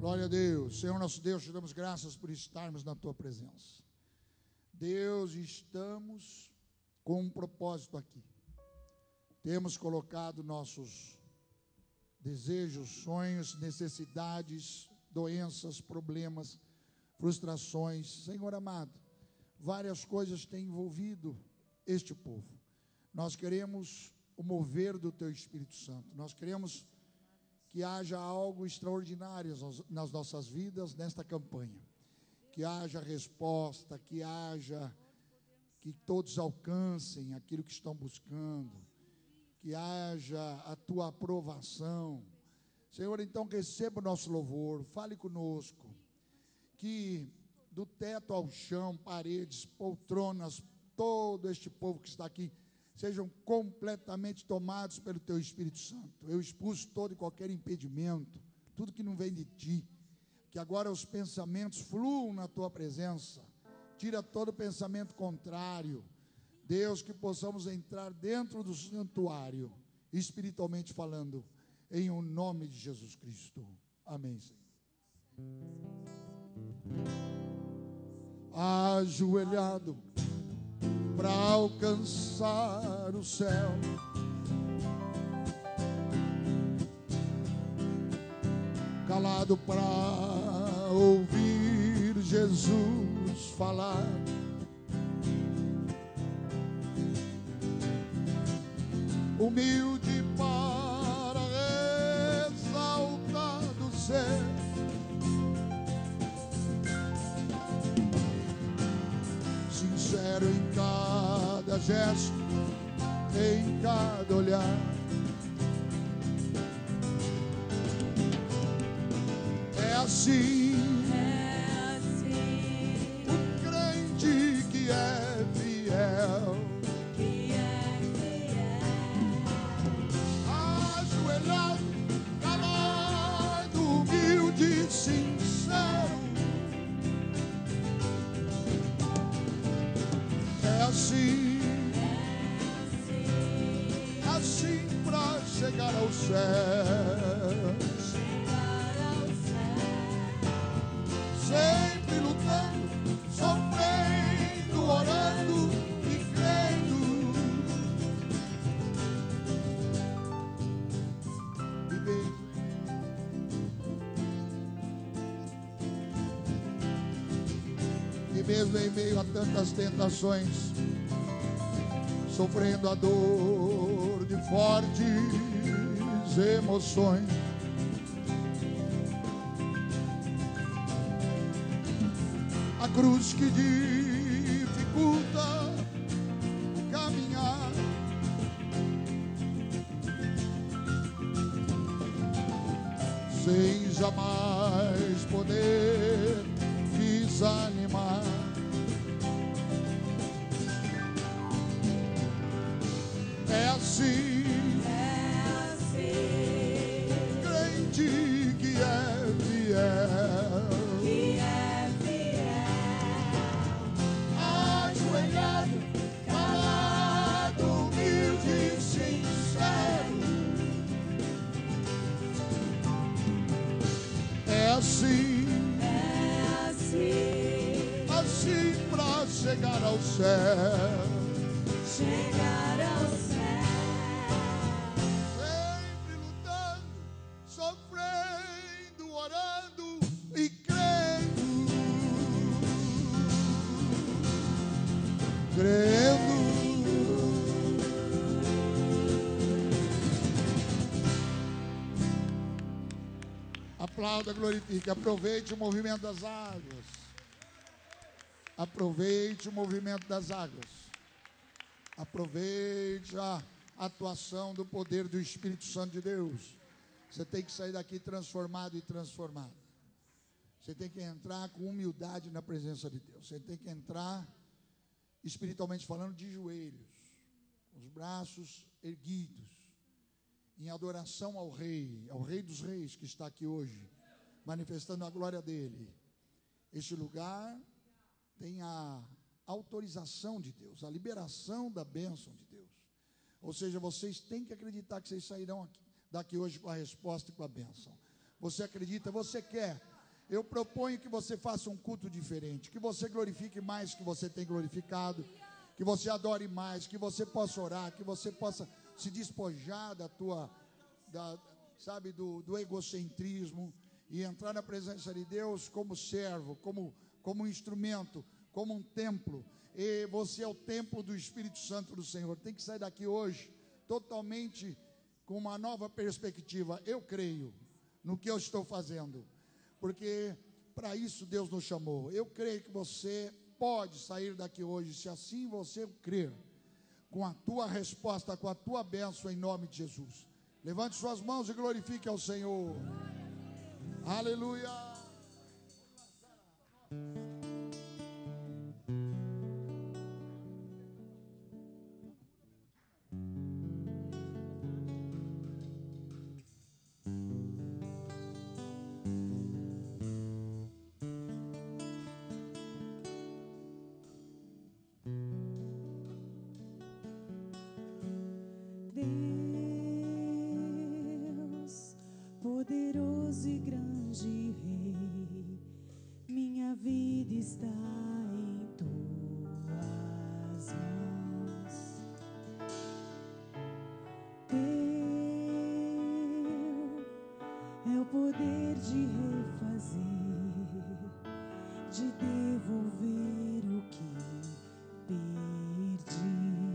Glória a Deus. Senhor nosso Deus, te damos graças por estarmos na tua presença. Deus, estamos com um propósito aqui. Temos colocado nossos desejos, sonhos, necessidades, doenças, problemas, frustrações. Senhor amado, várias coisas têm envolvido este povo. Nós queremos o mover do teu Espírito Santo. Nós queremos que haja algo extraordinário nas nossas vidas nesta campanha. Que haja resposta, que todos alcancem aquilo que estão buscando, que haja a tua aprovação. Senhor, então receba o nosso louvor, fale conosco, que do teto ao chão, paredes, poltronas, todo este povo que está aqui, sejam completamente tomados pelo teu Espírito Santo. Eu expulso todo e qualquer impedimento, tudo que não vem de ti, que agora os pensamentos fluam na tua presença, tira todo pensamento contrário, Deus, que possamos entrar dentro do santuário, espiritualmente falando, em o nome de Jesus Cristo, amém, Senhor. Ajoelhado para alcançar o céu, calado para ouvir Jesus falar, humilde para exaltado ser, sincero em cada gesto, em cada olhar. É assim, o crente que é fiel, ajoelhado, calado, humilde, sincero. É assim pra chegar ao céu, sempre lutando, sofrendo, orando e crendo. E mesmo em meio a tantas tentações, sofrendo a dor de fortes emoções, a cruz que dificulta o caminhar, sem jamais poder desanimar. É assim, crente que é fiel, ajoelhado, calado, humilde e sincero. É assim pra chegar ao céu. Sempre lutando, sofrendo, orando e crendo. Aplauda, glorifique. Aproveite o movimento das águas. Aproveite o movimento das águas. Aproveite a atuação do poder do Espírito Santo de Deus. Você tem que sair daqui transformado e transformada. Você tem que entrar com humildade na presença de Deus. Você tem que entrar, espiritualmente falando, de joelhos, com os braços erguidos, em adoração ao Rei dos Reis que está aqui hoje, manifestando a glória dele. Este lugar tem a autorização de Deus, a liberação da bênção de Deus. Ou seja, vocês têm que acreditar que vocês sairão daqui hoje com a resposta e com a bênção. você acredita, você quer. Eu proponho que você faça um culto diferente, que você glorifique mais que você tem glorificado, que você adore mais, que você possa orar, que você possa se despojar do egocentrismo e entrar na presença de Deus como servo, como instrumento, como um templo. E você é o templo do Espírito Santo do Senhor. Tem que sair daqui hoje totalmente com uma nova perspectiva. Eu creio no que eu estou fazendo, porque para isso Deus nos chamou. Eu creio que você pode sair daqui hoje, se assim você crer, com a tua resposta, com a tua bênção, em nome de Jesus. Levante suas mãos e glorifique ao Senhor. Aleluia. Poderoso e grande Rei, minha vida está em tuas mãos. Teu é o poder de refazer, de devolver o que perdi.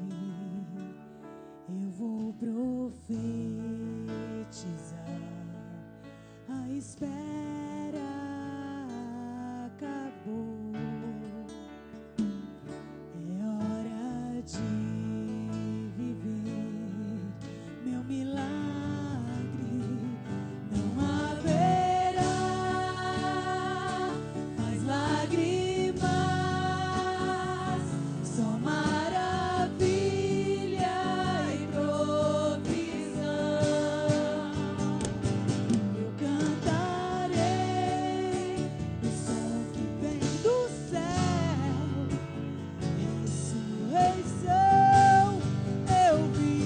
Eu vou profetizar. A espera acabou. É hora de viver meu milagre. Não haverá mais lágrimas, só maravilha e provisão. Eu cantarei o som que vem do céu, ressurreição eu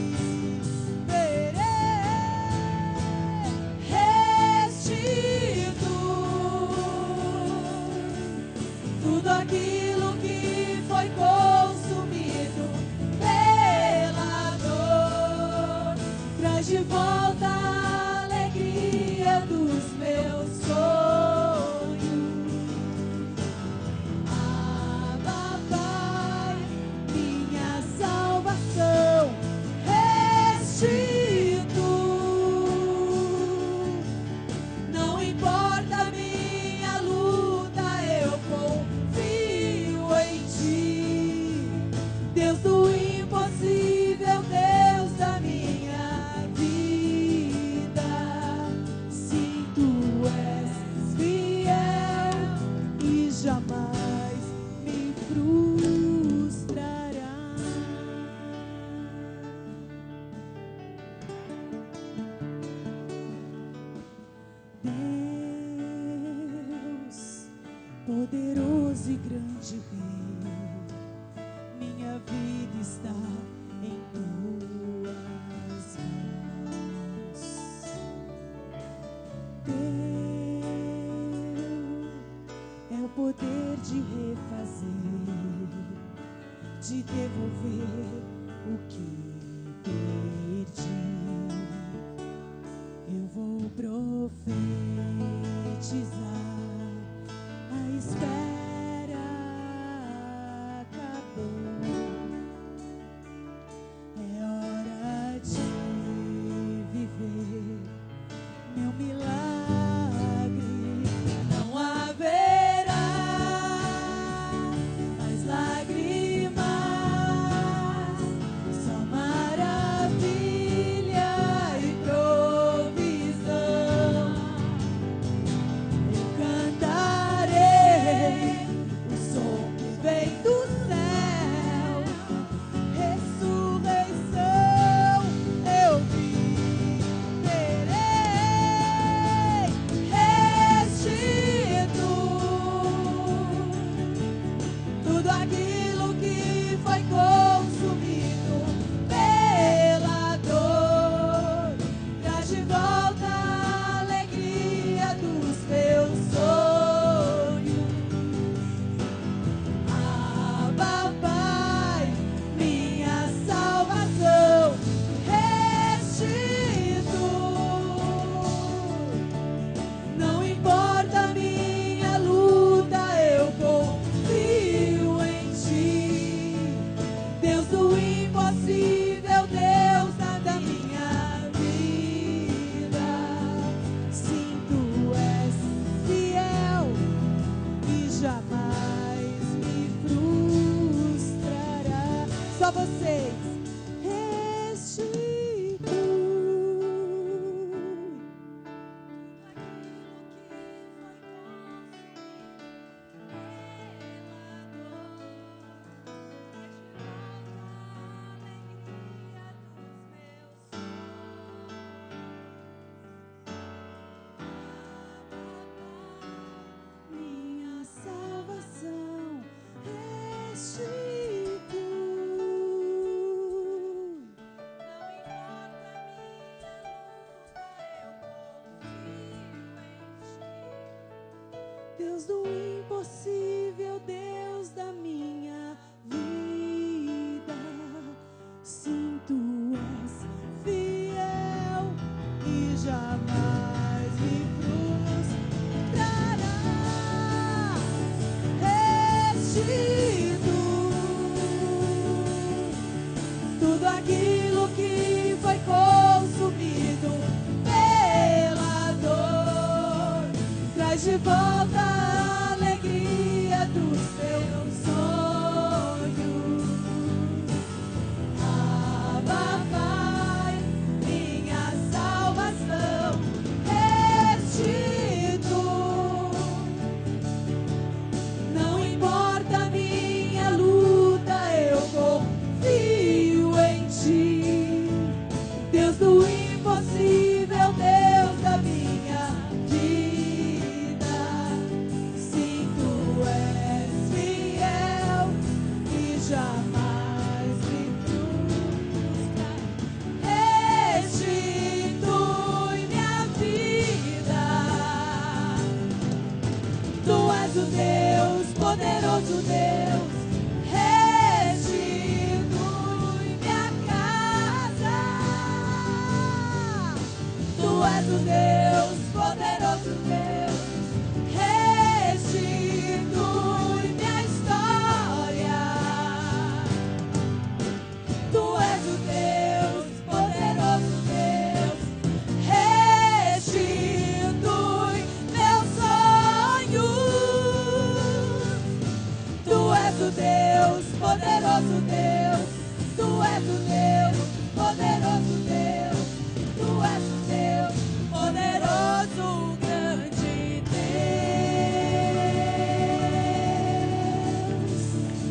viverei. Restitui tudo aquilo que foi consumido pela dor, traz de volta a alegria dos meus sonhos. Abba, Pai, minha salvação, restitui. Não importa a minha luta, eu confio em Ti, Deus do impossível, Deus da minha vida. Sim, Tu és fiel e jamais me frustrará. Deus, poderoso e grande Rei, minha vida está em Tuas mãos. Teu é o poder de refazer, de devolver o que perdi. Eu vou profetizar. A espera Deus do impossível, Deus da minha vida. Sim, tu és fiel e jamais me frustrarás. Restitui tudo aquilo que foi consumido pela dor. Traz de volta a alegria dos teus sonhos. Abba, Pai, minha salvação, restitui. Não importa a minha luta, eu confio em ti. Deus do impossível, Deus da minha vida. Sim, tu és fiel e jamais me frustra. Restitui minha vida. Tu és o Deus, poderoso Deus. Restitui minha casa. Tu és o Deus, poderoso Deus. Restitui minha história. Tu és o Deus, poderoso Deus. Restitui meus sonhos. Tu és o Deus, poderoso Deus. Tu és o Deus, poderoso Deus. Tu és o Deus, poderoso, grande Deus.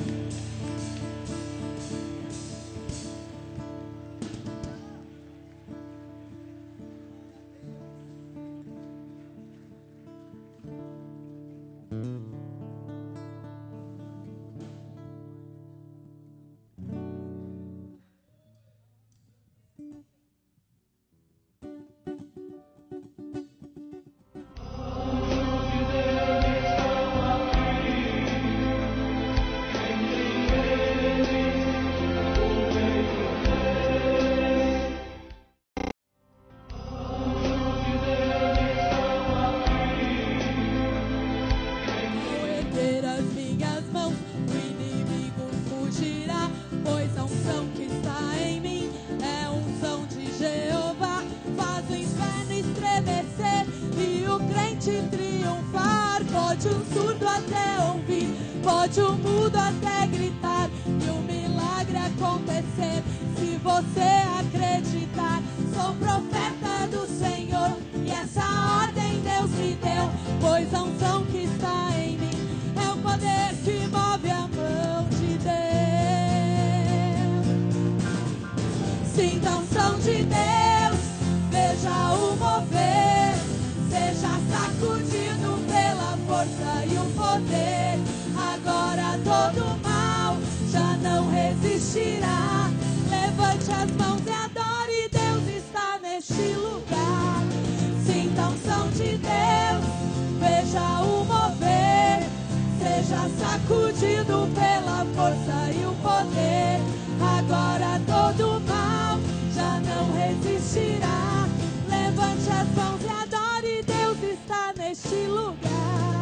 Ao erguer as minhas mãos, o inimigo fugirá, pois a unção que está em mim é a unção de Jeová. Faz o inferno estremecer e o crente triunfar. Pode o surdo até ouvir, pode o mudo até gritar, e o milagre acontecer se você acreditar. Sou profeta do Senhor e essa ordem Deus me deu, pois a unção que está em mim é o poder que move a mão de Deus. Sinta a unção de Deus, veja o mover, seja sacudido pela força e o poder. Agora todo mal já não resistirá. Levante as mãos e adore, Deus está neste lugar. Sinta a unção de Deus, veja o mover, seja sacudido pela força e o poder. Agora todo mal já não resistirá. Levante as mãos e adore, Deus está neste lugar.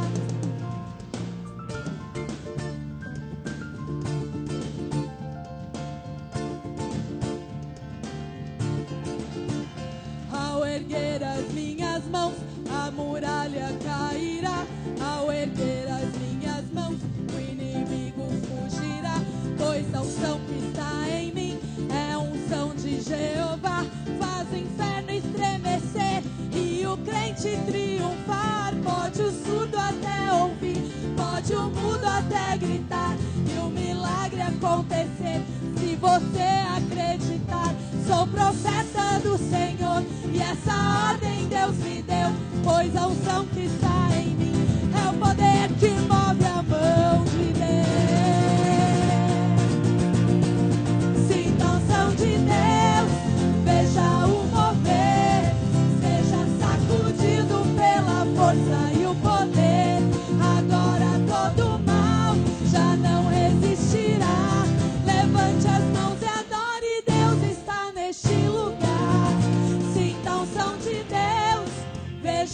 Ao erguer as minhas mãos, a muralha cairá. Ao erguer as minhas mãos, o inimigo fugirá, pois a unção que está em mim é a unção de Jeová. Faz o inferno estremecer e o crente triunfar. Pode o surdo até ouvir, pode o mudo até gritar, e o milagre acontecer se você acreditar. Sou profeta do Senhor e essa ordem Deus me deu, pois a unção que está em mim é o poder que move a mão de Deus. Sinta a unção de Deus, veja o mover, seja sacudido pela força e o poder.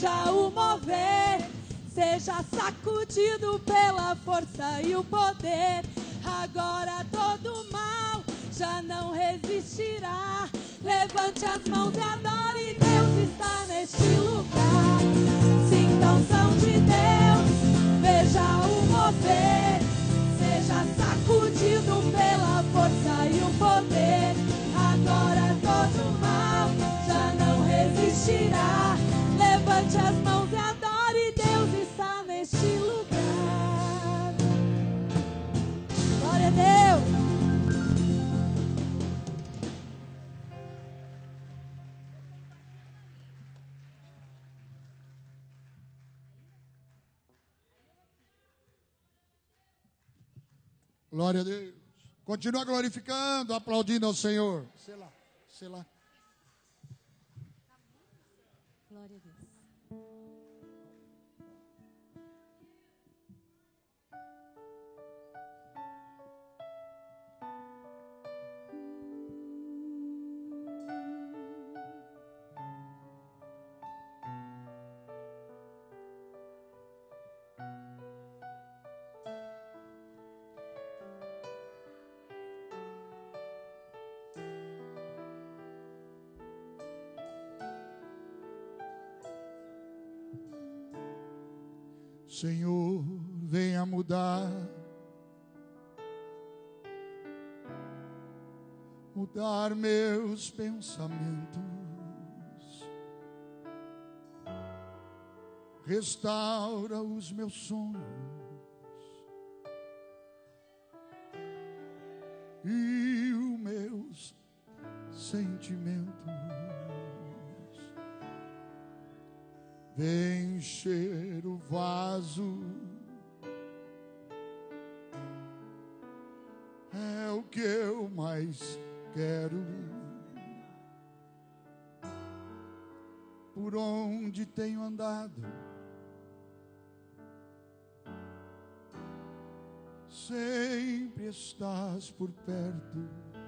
veja o mover, seja sacudido pela força e o poder. Agora todo mal já não resistirá. Levante as mãos e adore, Deus está neste lugar. Sinta a unção de Deus, veja o mover, seja sacudido pela força e o poder. Agora todo mal já não resistirá. Levante as mãos e adore, Deus está neste lugar. Glória a Deus. Glória a Deus. Continua glorificando, aplaudindo ao Senhor. Sei lá. Glória a Deus. Senhor, venha mudar meus pensamentos, restaura os meus sonhos e os meus sentimentos. Vem encher o vaso, é o que eu mais quero. Por onde tenho andado, sempre estás por perto.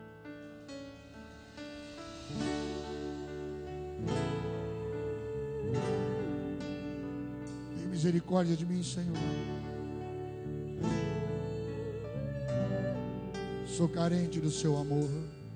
Misericórdia de mim, Senhor. Sou carente do seu amor.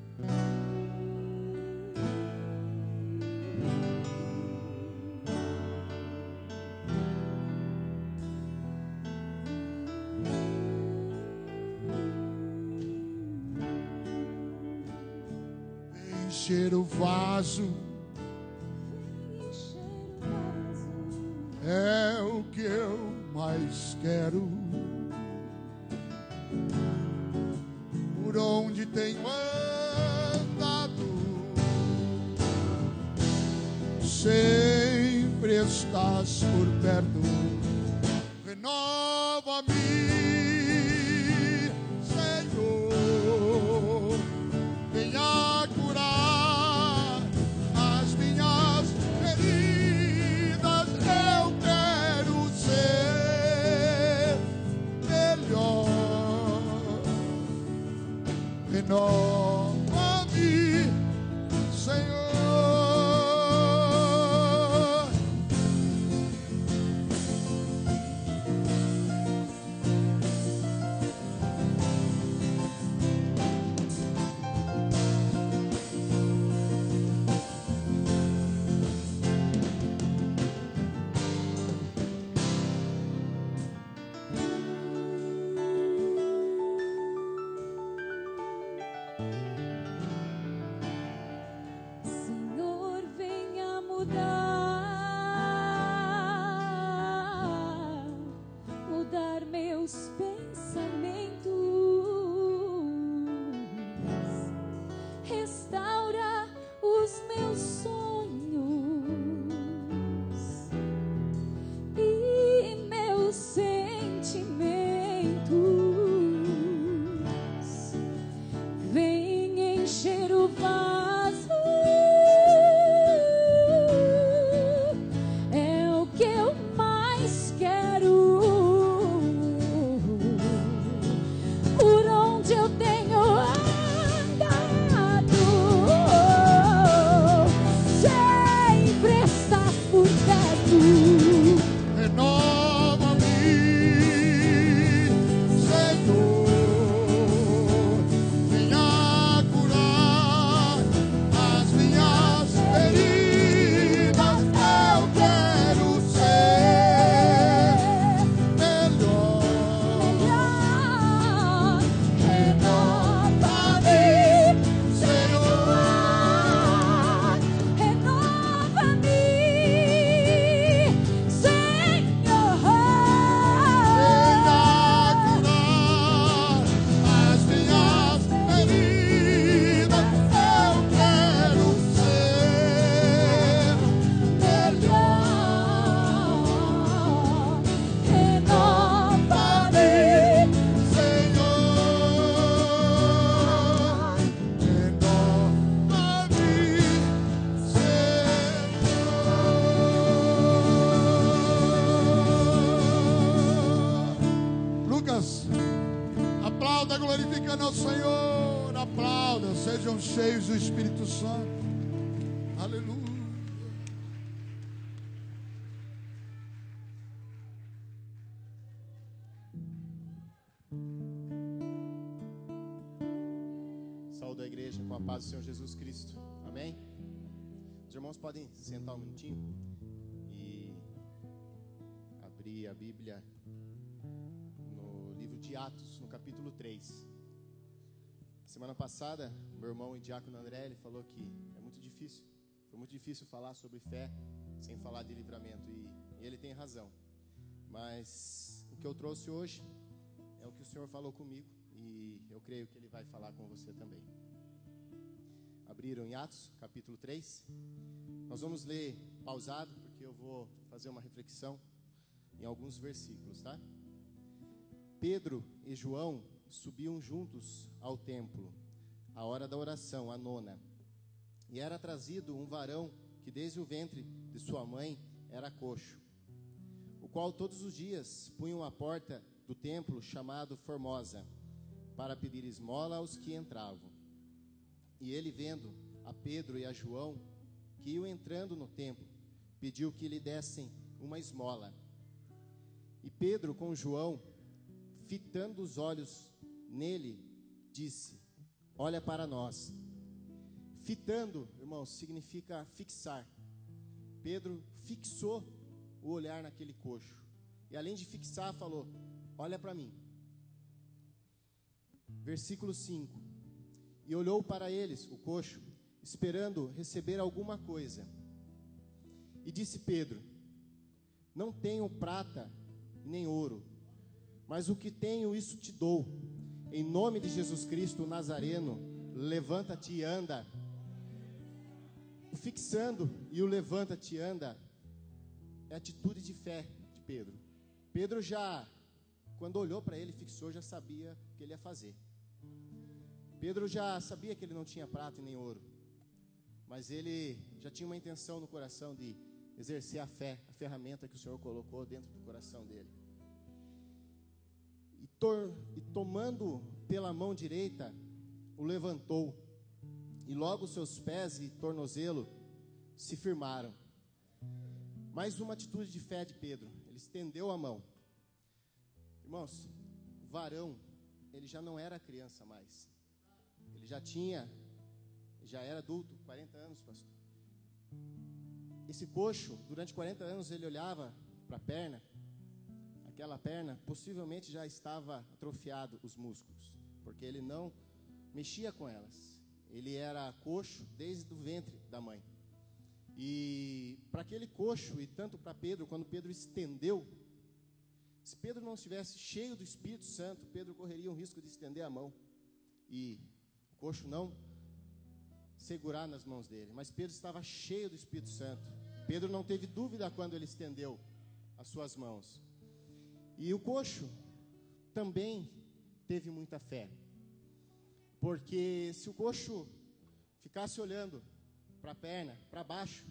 Encher o vaso é o que eu mais quero. Por onde tenho andado, sempre estás por perto. Renova-me, Senhor, venha curar as minhas feridas. Eu quero ser melhor. Renova-me, Senhor. Senhor, venha mudar meus pensamentos, restaura os meus sonhos e meus sentimentos. Vem encher o vaso, cheios do Espírito Santo. Aleluia. Saúdo a igreja com a paz do Senhor Jesus Cristo. Amém? Os irmãos podem sentar um minutinho e abrir a Bíblia no livro de Atos, no capítulo 3. Semana passada, meu irmão e diácono André, ele falou que é muito difícil, foi muito difícil falar sobre fé sem falar de livramento, e ele tem razão. Mas o que eu trouxe hoje é o que o Senhor falou comigo, e eu creio que Ele vai falar com você também. Abriram em Atos, capítulo 3. Nós vamos ler pausado, porque eu vou fazer uma reflexão em alguns versículos, tá? Pedro e João subiam juntos ao templo, à hora da oração, a nona. E era trazido um varão que desde o ventre de sua mãe era coxo, o qual todos os dias punham à porta do templo chamado Formosa, para pedir esmola aos que entravam. E ele, vendo a Pedro e a João, que iam entrando no templo, pediu que lhe dessem uma esmola. E Pedro, com João, fitando os olhos nele, disse: olha para nós. Fitando, irmãos, significa fixar. Pedro fixou o olhar naquele coxo, e além de fixar, falou: olha para mim. Versículo 5. E olhou para eles, o coxo, esperando receber alguma coisa. E disse Pedro: não tenho prata nem ouro, mas o que tenho, isso te dou. Em nome de Jesus Cristo, o Nazareno, levanta-te e anda. O fixando e o levanta-te e anda é atitude de fé de Pedro. Pedro já, quando olhou para ele, fixou, já sabia o que ele ia fazer. Pedro já sabia que ele não tinha prata e nem ouro, mas ele já tinha uma intenção no coração de exercer a fé, a ferramenta que o Senhor colocou dentro do coração dele. E tomando pela mão direita, o levantou, e logo seus pés e tornozelo se firmaram. Mais uma atitude de fé de Pedro, ele estendeu a mão. Irmãos, o varão, ele já não era criança mais, ele já era adulto, 40 anos, pastor. Esse coxo, durante 40 anos, ele olhava para a perna, aquela perna possivelmente já estava atrofiado os músculos, porque ele não mexia com elas. Ele era coxo desde o ventre da mãe. E para aquele coxo, e tanto para Pedro, quando Pedro estendeu, se Pedro não estivesse cheio do Espírito Santo, Pedro correria um risco de estender a mão e o coxo não segurar nas mãos dele. Mas Pedro estava cheio do Espírito Santo. Pedro não teve dúvida quando ele estendeu as suas mãos. E o coxo também teve muita fé, porque se o coxo ficasse olhando para a perna, para baixo,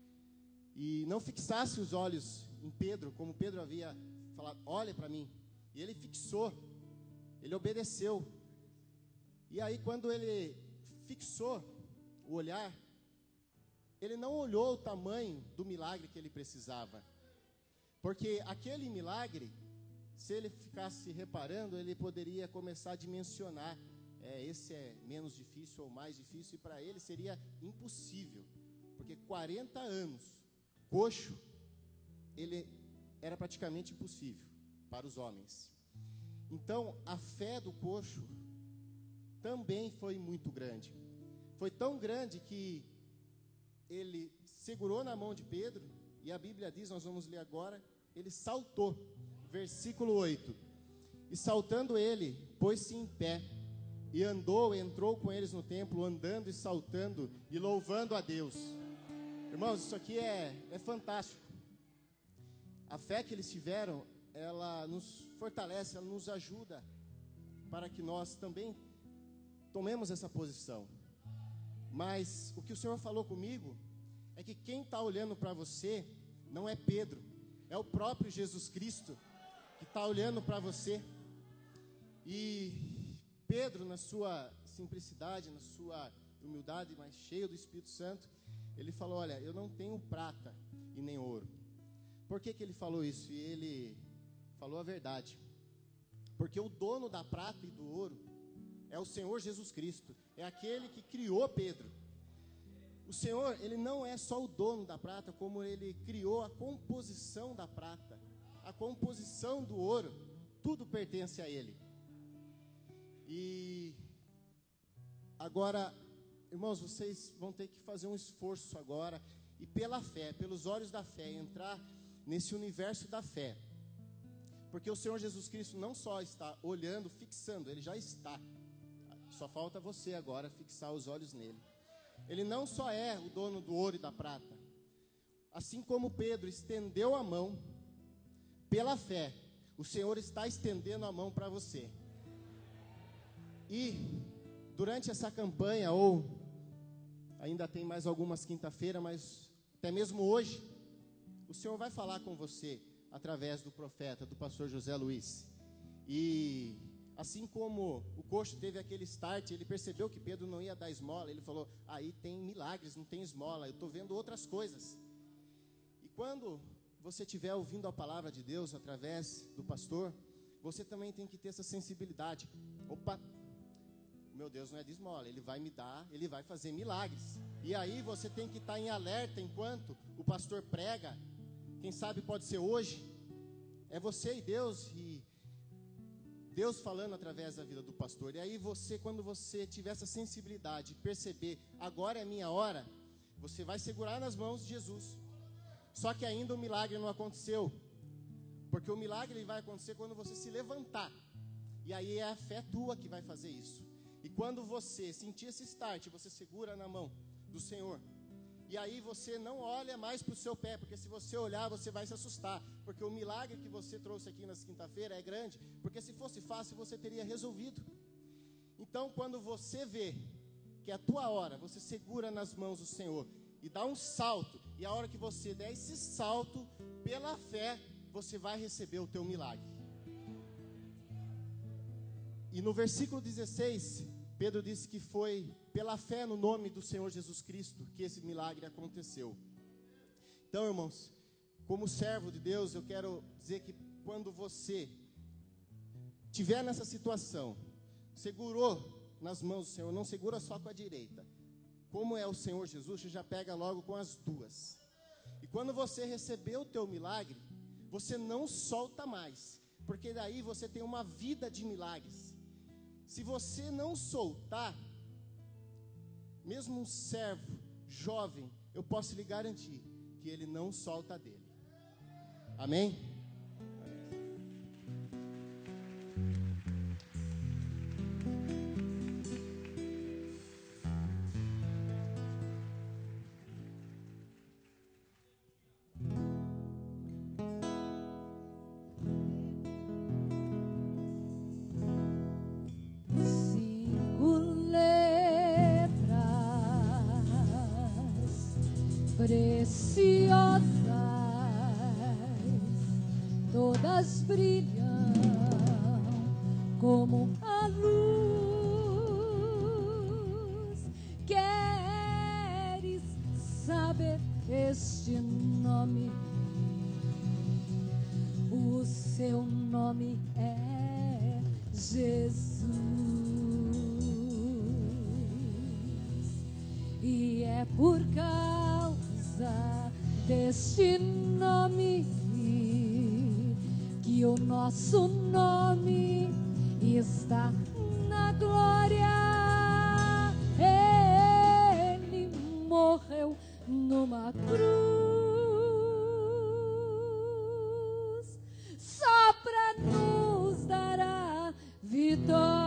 e não fixasse os olhos em Pedro, como Pedro havia falado: olha para mim, e ele fixou, ele obedeceu. E aí, quando ele fixou o olhar, ele não olhou o tamanho do milagre que ele precisava, porque aquele milagre, se ele ficasse reparando, ele poderia começar a dimensionar: esse é menos difícil ou mais difícil, e para ele seria impossível, porque 40 anos, coxo, ele era praticamente impossível para os homens. Então, a fé do coxo também foi muito grande. Foi tão grande que ele segurou na mão de Pedro, e a Bíblia diz, nós vamos ler agora, ele saltou. Versículo 8. E saltando ele, pôs-se em pé, e entrou com eles no templo, andando e saltando e louvando a Deus. Irmãos, isso aqui é fantástico. A fé que eles tiveram, ela nos fortalece, ela nos ajuda para que nós também tomemos essa posição. Mas o que o Senhor falou comigo é que quem está olhando para você não é Pedro, é o próprio Jesus Cristo que está olhando para você. E Pedro, na sua simplicidade, na sua humildade, mas cheio do Espírito Santo, ele falou, olha, eu não tenho prata e nem ouro. Por que ele falou isso? E ele falou a verdade. Porque o dono da prata e do ouro é o Senhor Jesus Cristo, é aquele que criou Pedro. O Senhor, ele não é só o dono da prata, como ele criou a composição da prata, a composição do ouro, tudo pertence a ele. E agora, irmãos, vocês vão ter que fazer um esforço agora, e pela fé, pelos olhos da fé, entrar nesse universo da fé. Porque o Senhor Jesus Cristo não só está olhando, fixando, ele já está. Só falta você agora fixar os olhos nele. Ele não só é o dono do ouro e da prata. Assim como Pedro estendeu a mão, pela fé, o Senhor está estendendo a mão para você. E durante essa campanha, ou ainda tem mais algumas quinta-feira, mas até mesmo hoje, o Senhor vai falar com você através do profeta, do pastor José Luiz. E assim como o coxo teve aquele start, ele percebeu que Pedro não ia dar esmola, ele falou, aí tem milagres, não tem esmola, eu estou vendo outras coisas. E quando você estiver ouvindo a palavra de Deus através do pastor, você também tem que ter essa sensibilidade. Opa, meu Deus não é de esmola, ele vai me dar, ele vai fazer milagres. E aí você tem que estar em alerta enquanto o pastor prega. Quem sabe pode ser hoje, é você e Deus, e Deus falando através da vida do pastor. E aí você, quando você tiver essa sensibilidade, perceber, agora é a minha hora, você vai segurar nas mãos de Jesus. Só que ainda o milagre não aconteceu, porque o milagre ele vai acontecer quando você se levantar. E aí é a fé tua que vai fazer isso. E quando você sentir esse start, você segura na mão do Senhor. E aí você não olha mais para o seu pé, porque se você olhar, você vai se assustar. Porque o milagre que você trouxe aqui nessa quinta-feira é grande, porque se fosse fácil, você teria resolvido. Então, quando você vê que é a tua hora, você segura nas mãos do Senhor e dá um salto. E a hora que você der esse salto, pela fé, você vai receber o teu milagre. E no versículo 16, Pedro disse que foi pela fé no nome do Senhor Jesus Cristo que esse milagre aconteceu. Então, irmãos, como servo de Deus, eu quero dizer que quando você estiver nessa situação, segurou nas mãos do Senhor, não segura só com a direita. Como é o Senhor Jesus, você já pega logo com as duas. E quando você receber o teu milagre, você não solta mais, porque daí você tem uma vida de milagres. Se você não soltar, mesmo um servo jovem, eu posso lhe garantir que ele não solta dele. Amém? Preciosas, todas brilham como a luz. Queres saber este nome? O seu nome é Jesus. E é por causa deste nome que o nosso nome está na glória. Ele morreu numa cruz só para nos dar a vitória.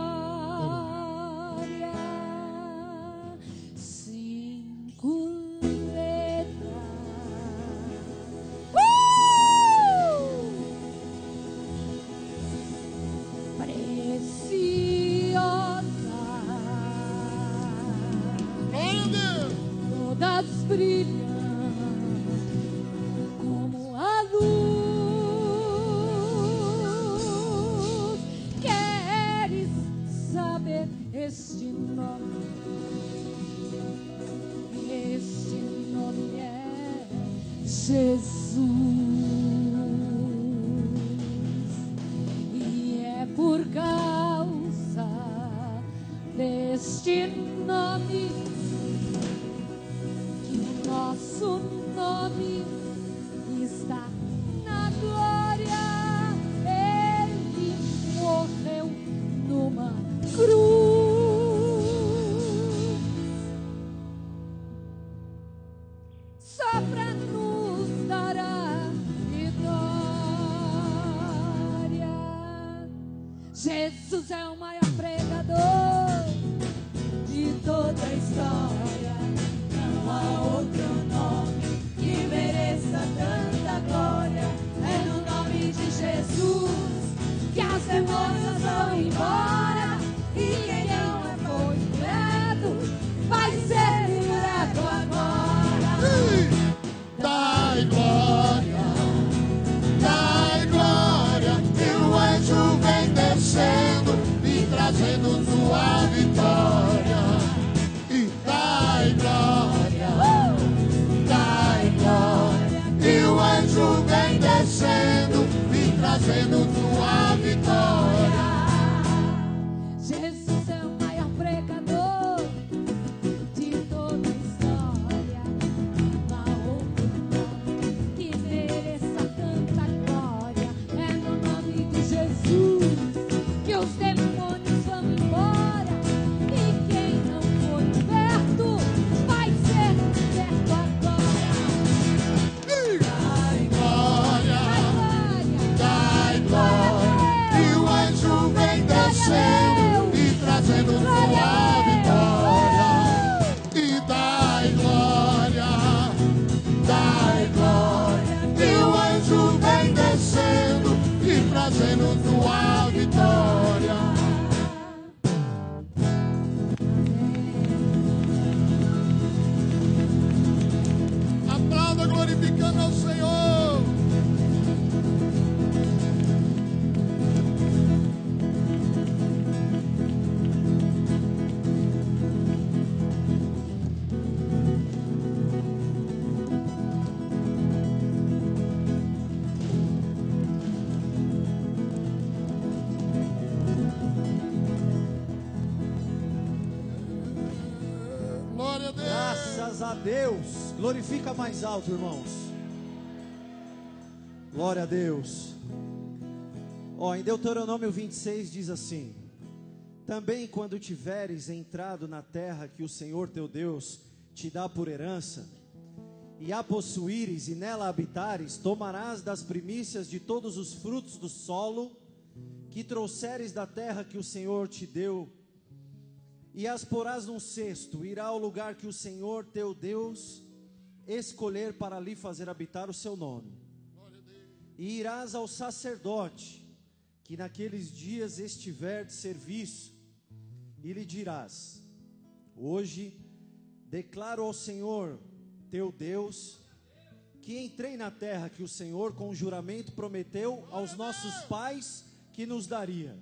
Brilham Jesus. E é por causa deste nome que o nosso nome está na glória. Ele morreu numa cruz só pra nos dar a vitória. Jesus é o maior pregador de toda a história. Não há outro nome que mereça tanta glória. É no nome de Jesus que as demônios vão embora. E quem não foi curado vai ser curado agora. Dai glória, e o anjo vem descendo e trazendo tua vitória. E dai glória, e o anjo vem descendo e trazendo tua vitória. Jesus é o maior pregador de toda a história. Não há outro nome que mereça tanta glória. É no nome de Jesus que os demônios vão embora. E quem não foi liberto vai ser liberto agora. Dai glória, Dai glória, dai glória, e o anjo vem descendo e trazendo tua vitória. E dai glória, e o anjo vem descendo e trazendo tua vitória. Aplauda glorificando ao Senhor. Glória a Deus. Graças a Deus. Glorifica mais alto, irmãos. Glória a Deus. Ó, em Deuteronômio 26 diz assim: também quando tiveres entrado na terra que o Senhor teu Deus te dá por herança, e a possuíres e nela habitares, tomarás das primícias de todos os frutos do solo que trouxeres da terra que o Senhor te deu, e as porás num cesto, irá ao lugar que o Senhor teu Deus escolher para ali fazer habitar o seu nome. E irás ao sacerdote que naqueles dias estiver de serviço, e lhe dirás: hoje declaro ao Senhor teu Deus que entrei na terra que o Senhor com juramento prometeu aos nossos pais que nos daria.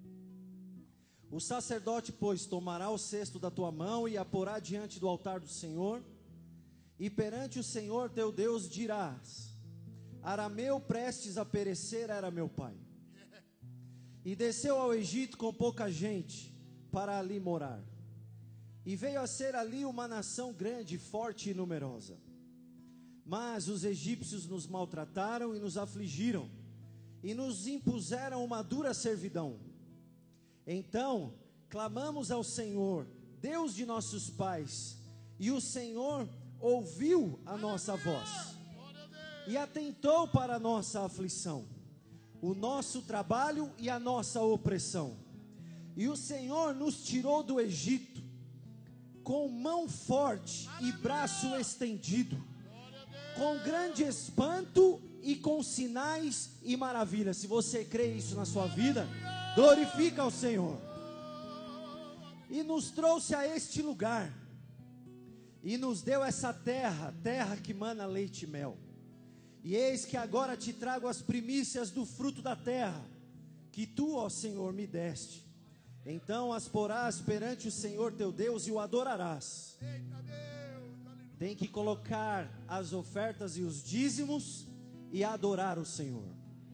O sacerdote, pois, tomará o cesto da tua mão e a porá diante do altar do Senhor, e perante o Senhor teu Deus dirás: arameu prestes a perecer era meu pai, e desceu ao Egito com pouca gente para ali morar, e veio a ser ali uma nação grande, forte e numerosa. Mas os egípcios nos maltrataram e nos afligiram, e nos impuseram uma dura servidão. Então clamamos ao Senhor, Deus de nossos pais, e o Senhor ouviu a nossa voz e atentou para a nossa aflição, o nosso trabalho e a nossa opressão. E o Senhor nos tirou do Egito com mão forte e braço estendido, com grande espanto e com sinais e maravilhas. Se você crê isso na sua vida, glorifica ao Senhor. E nos trouxe a este lugar, e nos deu essa terra, terra que mana leite e mel. E eis que agora te trago as primícias do fruto da terra, que tu, ó Senhor, me deste. Então as porás perante o Senhor teu Deus e o adorarás. tem que colocar as ofertas e os dízimos e adorar o Senhor.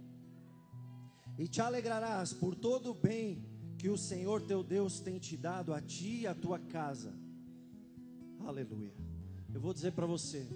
E te alegrarás por todo o bem que o Senhor teu Deus tem te dado a ti e a tua casa. Aleluia. Eu vou dizer para você,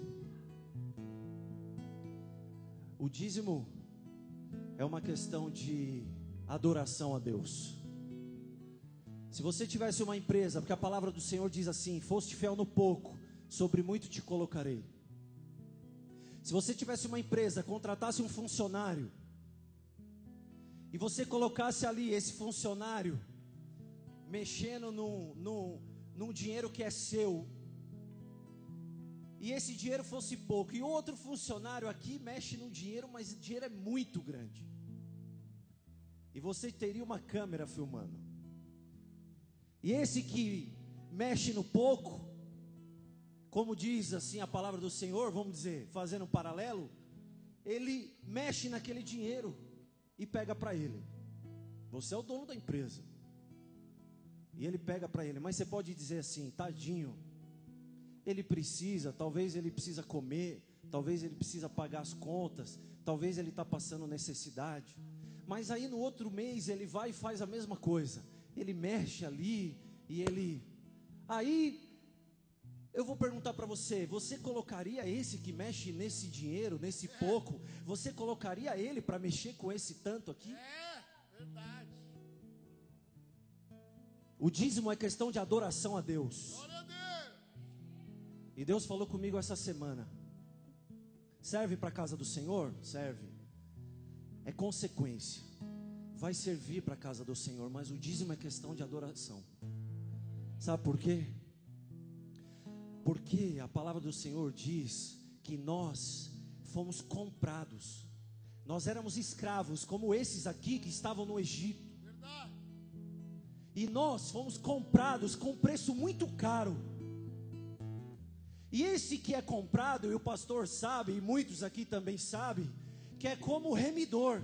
o dízimo é uma questão de adoração a Deus. Se você tivesse uma empresa, porque a palavra do Senhor diz assim: foste fiel no pouco, sobre muito te colocarei. Se você tivesse uma empresa, contratasse um funcionário, e você colocasse ali esse funcionário mexendo num dinheiro que é seu, e esse dinheiro fosse pouco, e outro funcionário aqui mexe num dinheiro, mas o dinheiro é muito grande, e você teria uma câmera filmando, e esse que mexe no pouco, como diz assim a palavra do Senhor, vamos dizer, fazendo um paralelo, ele mexe naquele dinheiro e pega para ele. Você é o dono da empresa, e ele pega para ele. Mas você pode dizer assim: tadinho, ele precisa, talvez ele precisa comer, talvez ele precisa pagar as contas, talvez ele está passando necessidade. Mas aí no outro mês ele vai e faz a mesma coisa, ele mexe ali, e ele... Aí eu vou perguntar para você: você colocaria esse que mexe nesse dinheiro, nesse pouco, você colocaria ele para mexer com esse tanto aqui? É, verdade. O dízimo é questão de adoração a Deus. Glória a Deus. E Deus falou comigo essa semana: serve para a casa do Senhor? Serve. É consequência. Vai servir para a casa do Senhor, mas o dízimo é questão de adoração. Sabe por quê? Porque a palavra do Senhor diz que nós fomos comprados. Nós éramos escravos, como esses aqui que estavam no Egito. Verdade. E nós fomos comprados com um preço muito caro. E esse que é comprado, e o pastor sabe, e muitos aqui também sabem, que é como remidor.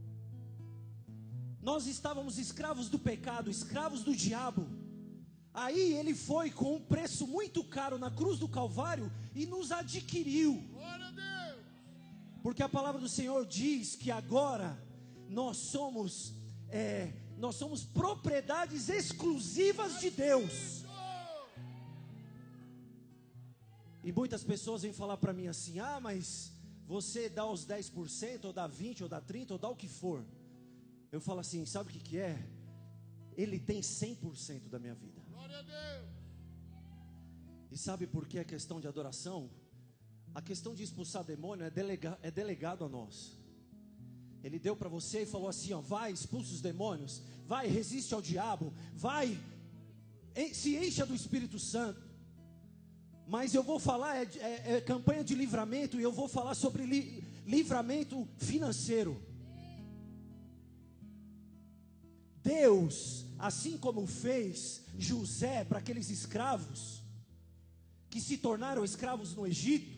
Nós estávamos escravos do pecado, escravos do diabo. Aí ele foi com um preço muito caro na cruz do Calvário e nos adquiriu. Glória a Deus. Porque a palavra do Senhor diz que agora nós somos propriedades exclusivas de Deus. E muitas pessoas vêm falar para mim assim: ah, mas você dá os 10%, ou dá 20%, ou dá 30%, ou dá o que for. Eu falo assim: sabe o que é? Ele tem 100% da minha vida. Glória a Deus. E sabe por que a questão de adoração? A questão de expulsar demônio é delegado a nós. Ele deu para você e falou assim: ó, vai, expulsa os demônios, vai, resiste ao diabo, vai, se encha do Espírito Santo. Mas eu vou falar, é campanha de livramento, e eu vou falar sobre livramento financeiro. Deus, assim como fez José para aqueles escravos que se tornaram escravos no Egito,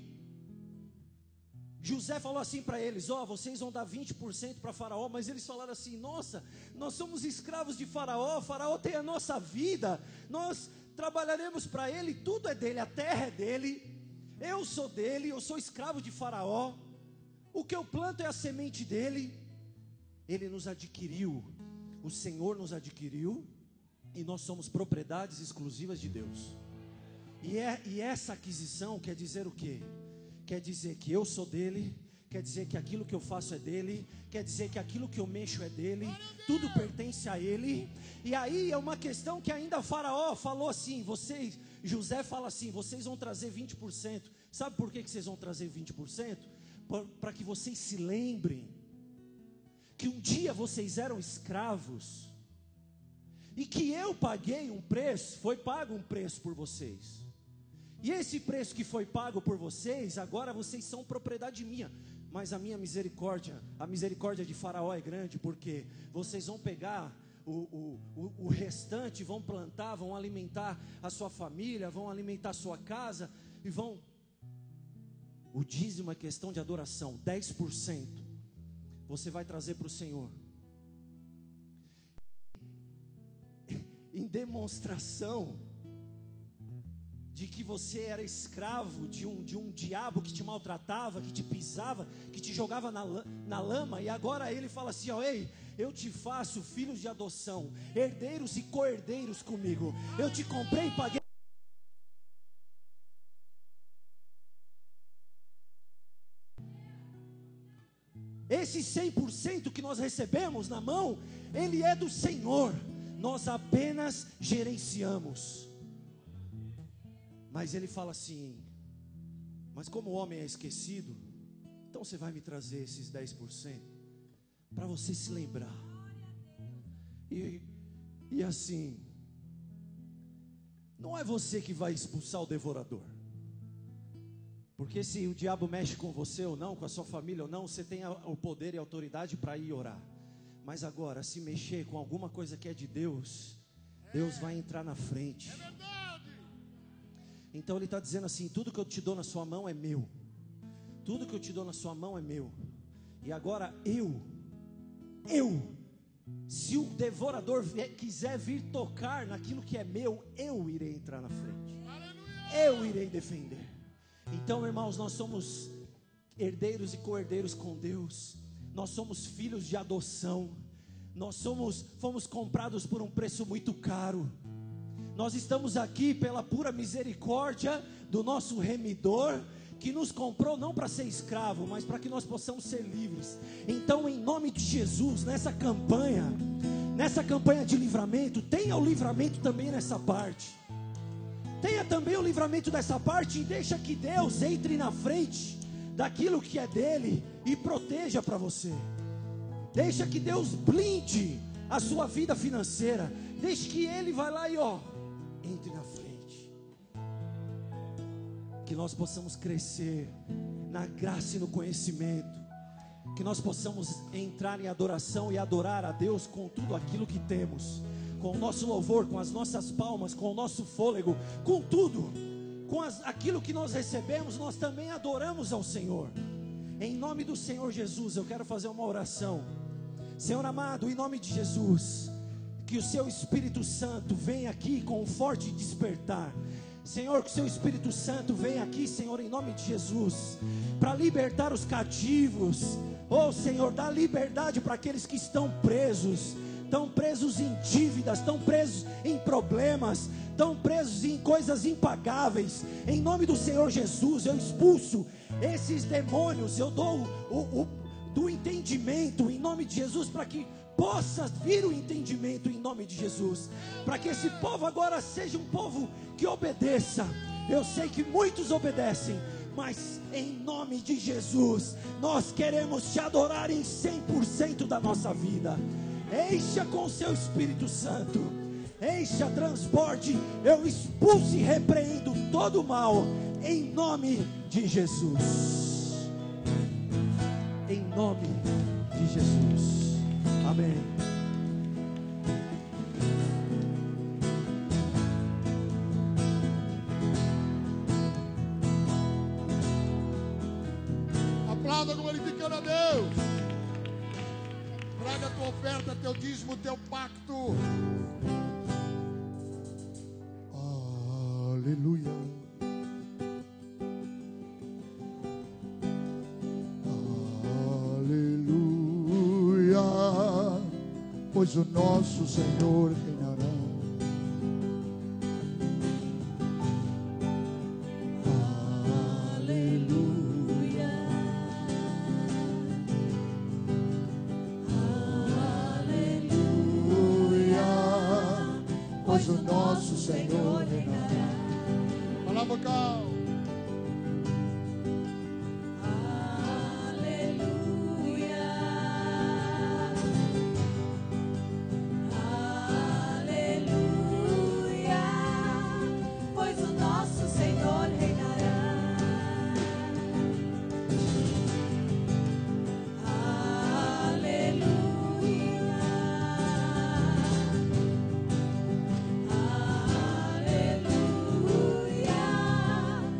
José falou assim para eles: ó, vocês vão dar 20% para Faraó. Mas eles falaram assim: nossa, nós somos escravos de Faraó, Faraó tem a nossa vida, nós trabalharemos para ele, tudo é dele, a terra é dele, eu sou dele, eu sou escravo de Faraó, o que eu planto é a semente dele. Ele nos adquiriu, o Senhor nos adquiriu, e nós somos propriedades exclusivas de Deus. E essa aquisição quer dizer o quê? Quer dizer que eu sou dele, quer dizer que aquilo que eu faço é dele, quer dizer que aquilo que eu mexo é dele, tudo pertence a ele. E aí é uma questão que ainda Faraó falou assim: José fala assim: vocês vão trazer 20%. Sabe por que vocês vão trazer 20%? Para que vocês se lembrem que um dia vocês eram escravos, e que eu paguei um preço, foi pago um preço por vocês. E esse preço que foi pago por vocês, agora vocês são propriedade minha. Mas a minha misericórdia, a misericórdia de Faraó é grande, porque vocês vão pegar o restante, vão plantar, vão alimentar a sua família, vão alimentar a sua casa, e vão... O dízimo é questão de adoração. 10% você vai trazer para o Senhor, em demonstração de que você era escravo de um diabo que te maltratava, que te pisava, que te jogava na lama, e agora ele fala assim, ó, ei, eu te faço filhos de adoção, herdeiros e co-herdeiros comigo, eu te comprei e paguei. Esse 100% que nós recebemos na mão, ele é do Senhor, nós apenas gerenciamos. Mas ele fala assim, mas como o homem é esquecido, então você vai me trazer esses 10% para você se lembrar. E assim, não é você que vai expulsar o devorador, porque se o diabo mexe com você ou não, com a sua família ou não, você tem o poder e a autoridade para ir orar. Mas agora, se mexer com alguma coisa que é de Deus, Deus vai entrar na frente. Então ele está dizendo assim, tudo que eu te dou na sua mão é meu. Tudo que eu te dou na sua mão é meu. E agora se o devorador quiser vir tocar naquilo que é meu, eu irei entrar na frente. Eu irei defender. Então, irmãos, nós somos herdeiros e co-herdeiros com Deus. Nós somos filhos de adoção. Nós fomos comprados por um preço muito caro. Nós estamos aqui pela pura misericórdia do nosso remidor, que nos comprou não para ser escravo, mas para que nós possamos ser livres. Então, em nome de Jesus, nessa campanha de livramento, tenha o livramento também nessa parte. Tenha também o livramento dessa parte e deixa que Deus entre na frente daquilo que é dele e proteja para você. Deixa que Deus blinde a sua vida financeira. Deixa que ele vai lá e entre na frente. Que nós possamos crescer na graça e no conhecimento. Que nós possamos entrar em adoração e adorar a Deus com tudo aquilo que temos. Com o nosso louvor, com as nossas palmas, com o nosso fôlego, com tudo. Com aquilo que nós recebemos, nós também adoramos ao Senhor. Em nome do Senhor Jesus, eu quero fazer uma oração. Senhor amado, em nome de Jesus, que o seu Espírito Santo venha aqui com um forte despertar. Senhor, que o seu Espírito Santo venha aqui, Senhor, em nome de Jesus, para libertar os cativos. Senhor, dá liberdade para aqueles que estão presos em dívidas, estão presos em problemas, estão presos em coisas impagáveis. Em nome do Senhor Jesus, eu expulso esses demônios, eu dou do entendimento em nome de Jesus, para que possa vir o entendimento em nome de Jesus, para que esse povo agora seja um povo que obedeça. Eu sei que muitos obedecem, mas em nome de Jesus, nós queremos te adorar em 100% da nossa vida. Encha com o seu Espírito Santo, encha, transborde. Eu expulso e repreendo todo o mal, em nome de Jesus. Em nome de Jesus, amém. Aplauda glorificando a Deus. Traga a tua oferta, teu dízimo, teu pacto. Aleluia. Aleluia. Pois o nosso Senhor reinará. Pois o nosso Senhor reinará. Fala vocal. Aleluia. Aleluia. Pois o nosso Senhor reinará. Aleluia. Aleluia,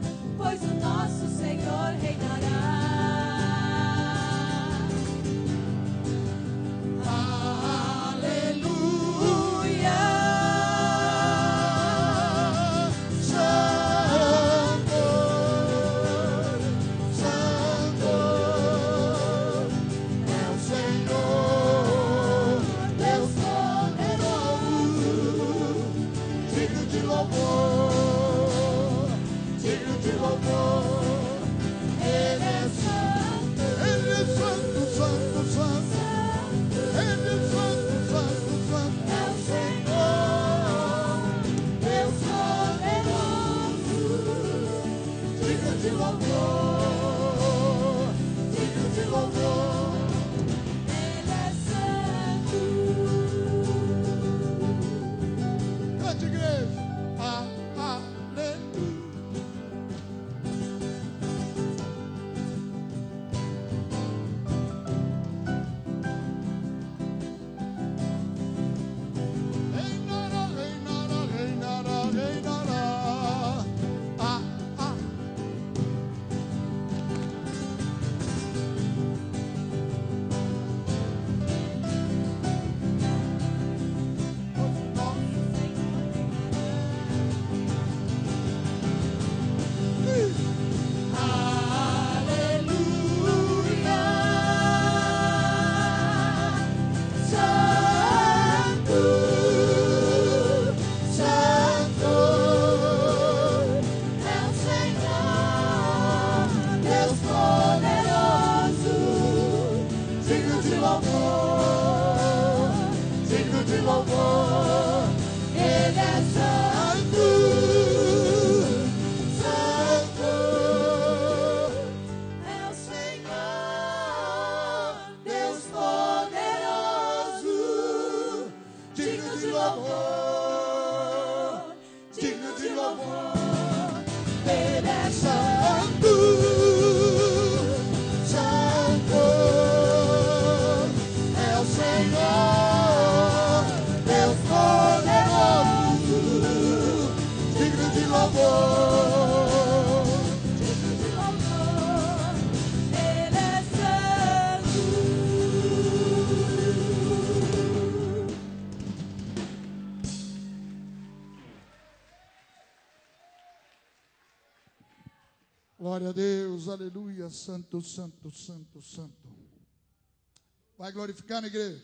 Glória a Deus, aleluia, santo, santo, santo, santo. Vai glorificando, igreja.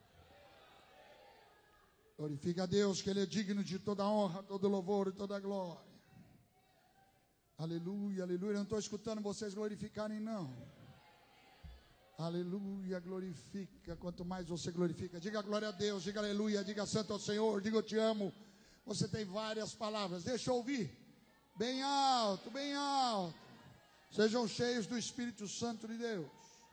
Glorifica a Deus, que Ele é digno de toda honra, todo louvor e toda glória. Aleluia, aleluia. Eu não estou escutando vocês glorificarem, não. Aleluia, glorifica. Quanto mais você glorifica, diga glória a Deus, diga aleluia, diga santo ao Senhor, diga eu te amo. Você tem várias palavras, deixa eu ouvir. Bem alto, bem alto. Sejam cheios do Espírito Santo de Deus.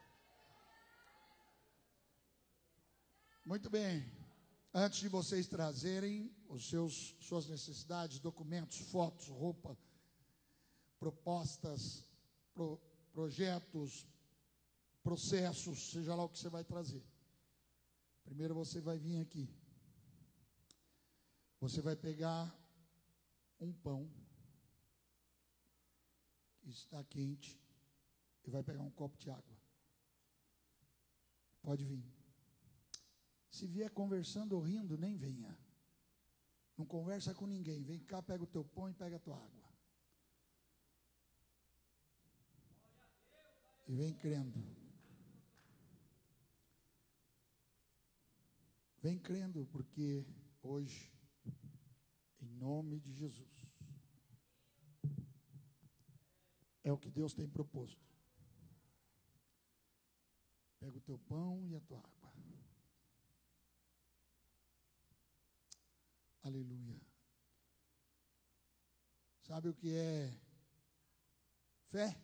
Muito bem. Antes de vocês trazerem suas necessidades, documentos, fotos, roupa, propostas, projetos, processos, seja lá o que você vai trazer. Primeiro você vai vir aqui. Você vai pegar um pão que está quente e vai pegar um copo de água. Pode vir. Se vier conversando ou rindo, nem venha. Não conversa com ninguém. Vem cá, pega o teu pão e pega a tua água. E vem crendo. Vem crendo, porque hoje, em nome de Jesus, é o que Deus tem proposto. Pega o teu pão e a tua água. Aleluia. Sabe o que é fé?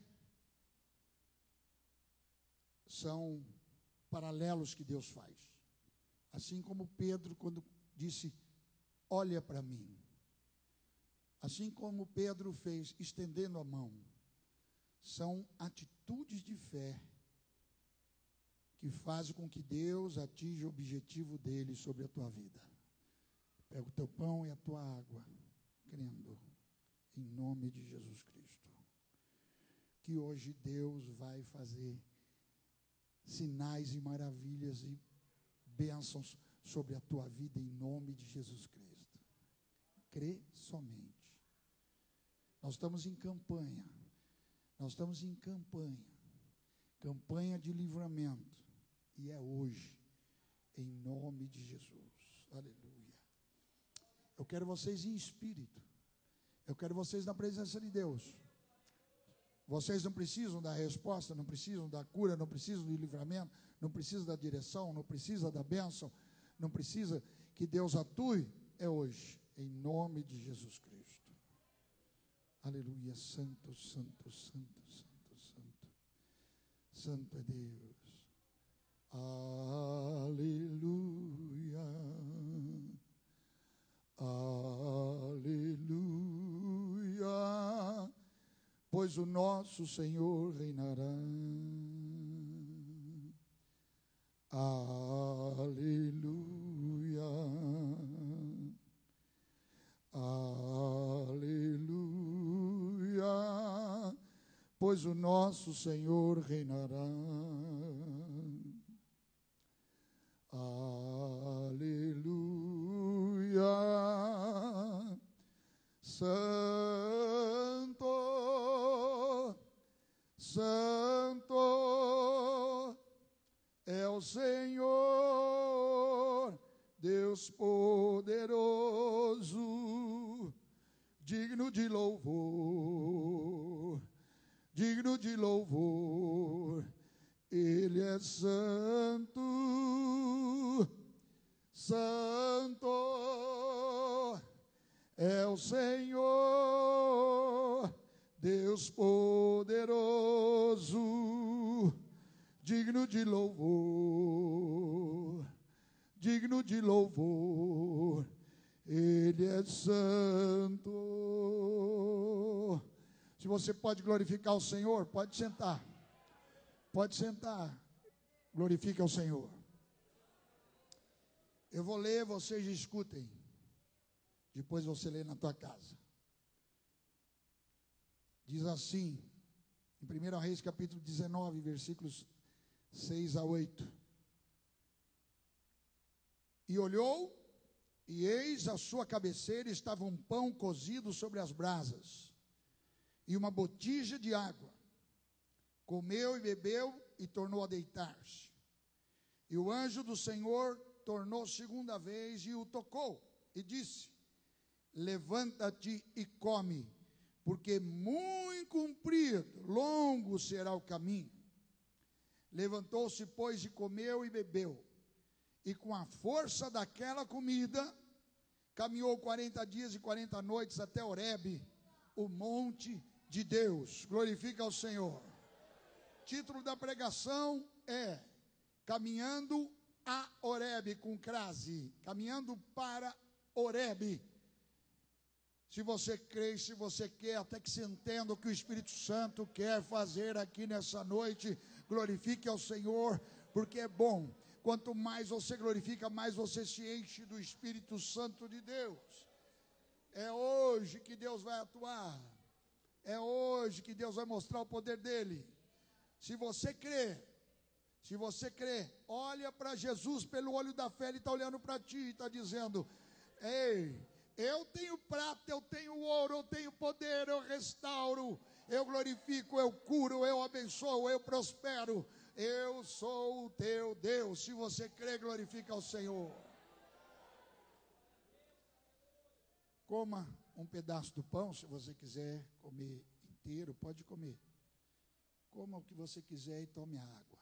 São paralelos que Deus faz. Assim como Pedro, quando disse, olha para mim. Assim como Pedro fez, estendendo a mão. São atitudes de fé que fazem com que Deus atinja o objetivo dele sobre a tua vida. Pega o teu pão e a tua água, crendo em nome de Jesus Cristo. Que hoje Deus vai fazer sinais e maravilhas e bênçãos sobre a tua vida em nome de Jesus Cristo. Crê somente. Nós estamos em campanha. Nós estamos em campanha. Campanha de livramento. E é hoje, em nome de Jesus. Aleluia. Eu quero vocês em espírito. Eu quero vocês na presença de Deus. Vocês não precisam da resposta, não precisam da cura, não precisam do livramento, não precisam da direção, não precisam da bênção, não precisa que Deus atue. É hoje, em nome de Jesus Cristo. Aleluia, santo, santo, santo, santo, santo. Santo é Deus. Aleluia. Aleluia. Pois o nosso Senhor reinará. Aleluia. Aleluia. Pois o nosso Senhor reinará. Aleluia. Santo, Santo é o Senhor, Deus poderoso, digno de louvor, digno de louvor. Ele é santo, santo é o Senhor, Deus poderoso, digno de louvor, digno de louvor. Ele é santo. Se você pode glorificar o Senhor, pode sentar. Pode sentar. Glorifica o Senhor. Eu vou ler, vocês escutem. Depois você lê na tua casa. Diz assim, em 1 Reis capítulo 19, versículos 6 a 8. E olhou, e eis à sua cabeceira estava um pão cozido sobre as brasas, e uma botija de água. Comeu e bebeu e tornou a deitar-se. E o anjo do Senhor tornou segunda vez e o tocou e disse: levanta-te e come, porque muito comprido, longo será o caminho. Levantou-se, pois, e comeu e bebeu. E com a força daquela comida, caminhou 40 dias e 40 noites até Horebe, o monte de Deus. Glorifica ao Senhor. Título da pregação é Caminhando a Horebe, com crase. Caminhando para Horebe. Se você crê, se você quer, até que você entenda o que o Espírito Santo quer fazer aqui nessa noite, glorifique ao Senhor, porque é bom. Quanto mais você glorifica, mais você se enche do Espírito Santo de Deus. É hoje que Deus vai atuar. É hoje que Deus vai mostrar o poder dele. Se você crê, olha para Jesus pelo olho da fé. Ele está olhando para ti e está dizendo: ei, eu tenho prata, eu tenho ouro, eu tenho poder, eu restauro, eu glorifico, eu curo, eu abençoo, eu prospero. Eu sou o teu Deus. Se você crê, glorifica ao Senhor. Coma um pedaço do pão, se você quiser comer inteiro, pode comer. Coma o que você quiser e tome a água.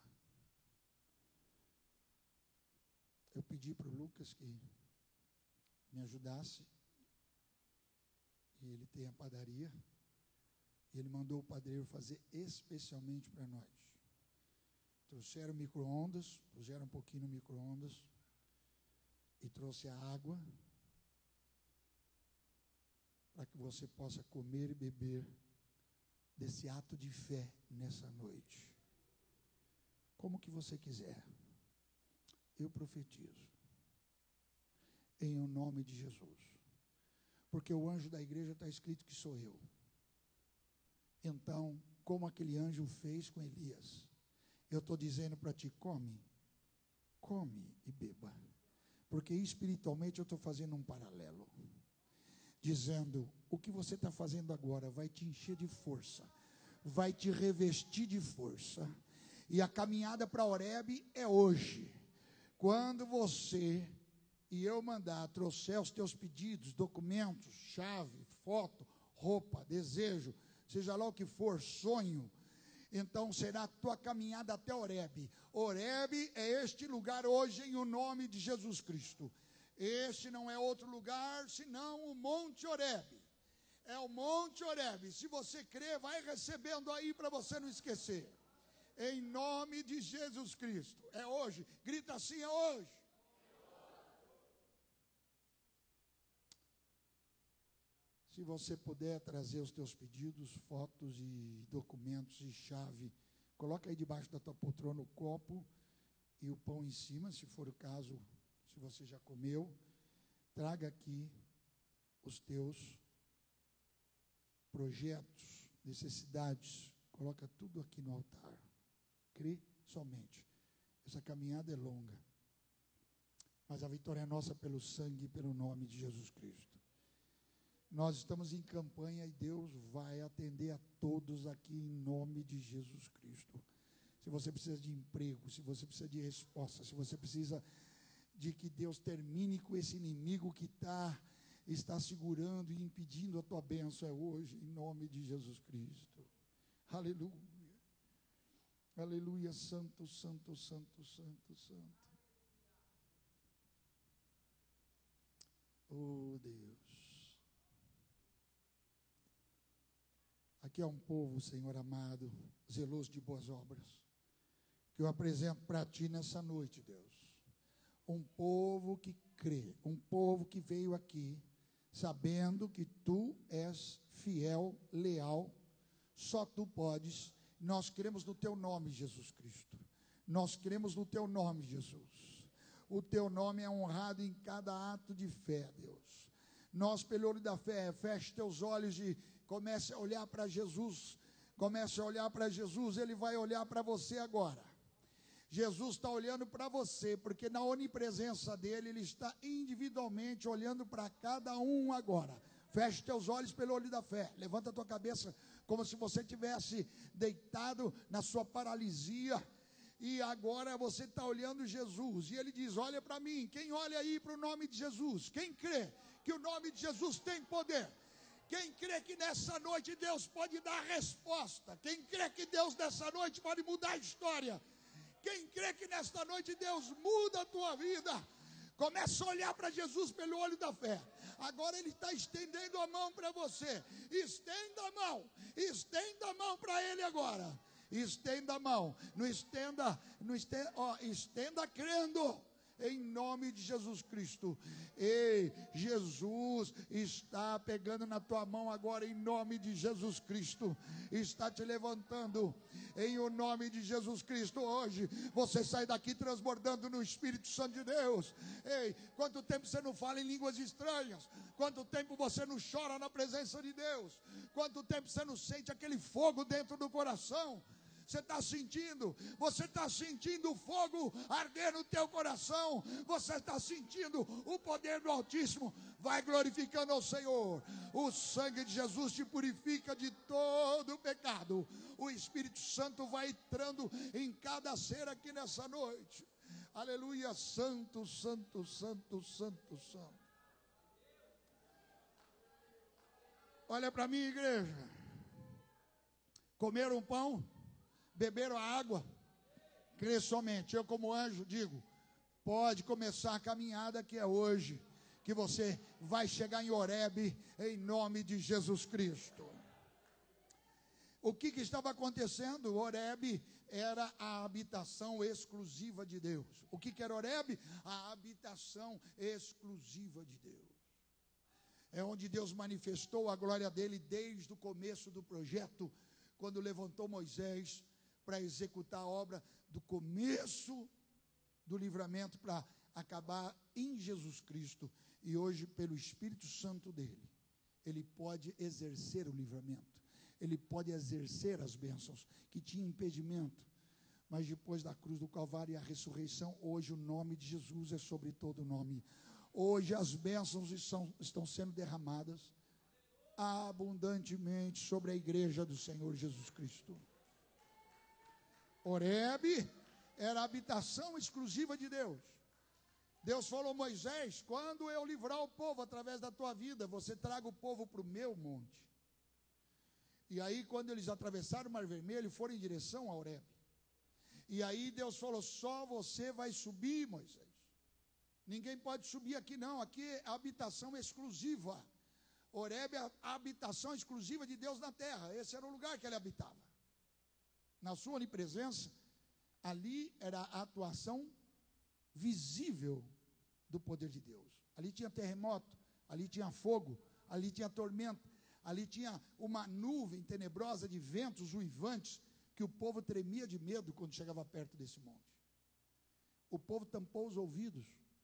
Eu pedi para o Lucas que me ajudasse. E ele tem a padaria. E ele mandou o padeiro fazer especialmente para nós. Trouxeram micro-ondas, puseram um pouquinho no micro-ondas. E trouxe a água. Para que você possa comer e beber desse ato de fé nessa noite. Como que você quiser. Eu profetizo. Em o nome de Jesus. Porque o anjo da igreja está escrito que sou eu. Então, como aquele anjo fez com Elias, eu estou dizendo para ti: come e beba. Porque espiritualmente eu estou fazendo um paralelo. Dizendo, o que você está fazendo agora vai te encher de força. Vai te revestir de força. E a caminhada para Horebe é hoje. Quando você e eu trouxer os teus pedidos, documentos, chave, foto, roupa, desejo, seja lá o que for, sonho, então será a tua caminhada até Horebe. Horebe é este lugar hoje em o nome de Jesus Cristo. Este não é outro lugar senão o Monte Horebe. É o Monte Horebe. Se você crê, vai recebendo aí para você não esquecer. Em nome de Jesus Cristo. É hoje. Grita assim: é hoje. Se você puder trazer os teus pedidos, fotos e documentos e chave, coloca aí debaixo da tua poltrona o copo e o pão em cima, se for o caso, se você já comeu. Traga aqui os teus projetos, necessidades, coloca tudo aqui no altar. Crê somente. Essa caminhada é longa, mas a vitória é nossa pelo sangue e pelo nome de Jesus Cristo. Nós estamos em campanha e Deus vai atender a todos aqui em nome de Jesus Cristo. Se você precisa de emprego, se você precisa de resposta, se você precisa de que Deus termine com esse inimigo que está segurando e impedindo a tua bênção, é hoje, em nome de Jesus Cristo. Aleluia. Aleluia, santo, santo, santo, santo, santo. Oh, Deus. Aqui é um povo, Senhor amado, zeloso de boas obras, que eu apresento para ti nessa noite, Deus. Um povo que crê, um povo que veio aqui sabendo que tu és fiel, leal, só tu podes. Nós cremos no teu nome, Jesus Cristo. Nós cremos no teu nome, Jesus. O teu nome é honrado em cada ato de fé, Deus. Nós, pelo olho da fé, feche teus olhos e comece a olhar para Jesus. Comece a olhar para Jesus, ele vai olhar para você agora. Jesus está olhando para você, porque na onipresença dele, ele está individualmente olhando para cada um agora. Feche teus olhos pelo olho da fé. Levanta a tua cabeça como se você tivesse deitado na sua paralisia, e agora você está olhando Jesus, e ele diz: olha para mim. Quem olha aí para o nome de Jesus? Quem crê que o nome de Jesus tem poder? Quem crê que nessa noite Deus pode dar a resposta? Quem crê que Deus nessa noite pode mudar a história? Quem crê que nesta noite Deus muda a tua vida? Começa a olhar para Jesus pelo olho da fé. Agora Ele está estendendo a mão para você. Estenda a mão para Ele agora. Estenda a mão. Não estenda, estenda crendo. Em nome de Jesus Cristo. Ei, Jesus está pegando na tua mão agora, em nome de Jesus Cristo. Está te levantando, em o nome de Jesus Cristo. Hoje, você sai daqui transbordando no Espírito Santo de Deus. Ei, quanto tempo você não fala em línguas estranhas? Quanto tempo você não chora na presença de Deus? Quanto tempo você não sente aquele fogo dentro do coração? Você está sentindo o fogo arder no teu coração, você está sentindo o poder do Altíssimo. Vai glorificando ao Senhor. O sangue de Jesus te purifica de todo o pecado. O Espírito Santo vai entrando em cada ser aqui nessa noite. Aleluia, santo, santo, santo, santo, santo. Olha para mim, igreja. Comeram um pão, beberam a água, crê somente. Eu, como anjo, digo: pode começar a caminhada, que é hoje que você vai chegar em Horebe, em nome de Jesus Cristo. O que estava acontecendo? Horebe era a habitação exclusiva de Deus. O que era Horebe? A habitação exclusiva de Deus. É onde Deus manifestou a glória dele desde o começo do projeto, quando levantou Moisés para executar a obra do começo do livramento, para acabar em Jesus Cristo. E hoje, pelo Espírito Santo dele, ele pode exercer o livramento, ele pode exercer as bênçãos que tinha impedimento. Mas depois da cruz do Calvário e a ressurreição, hoje o nome de Jesus é sobre todo nome. Hoje as bênçãos estão sendo derramadas abundantemente sobre a igreja do Senhor Jesus Cristo. Horebe era a habitação exclusiva de Deus. Deus falou a Moisés: quando eu livrar o povo através da tua vida, você traga o povo para o meu monte. E aí, quando eles atravessaram o Mar Vermelho, foram em direção a Horebe. E aí Deus falou: só você vai subir, Moisés. Ninguém pode subir aqui não, aqui é a habitação exclusiva. Horebe é a habitação exclusiva de Deus na terra. Esse era o lugar que ele habitava. Na sua onipresença, ali era a atuação visível do poder de Deus. Ali tinha terremoto, ali tinha fogo, ali tinha tormenta, ali tinha uma nuvem tenebrosa de ventos uivantes, que o povo tremia de medo quando chegava perto desse monte. O povo tapou os ouvidos,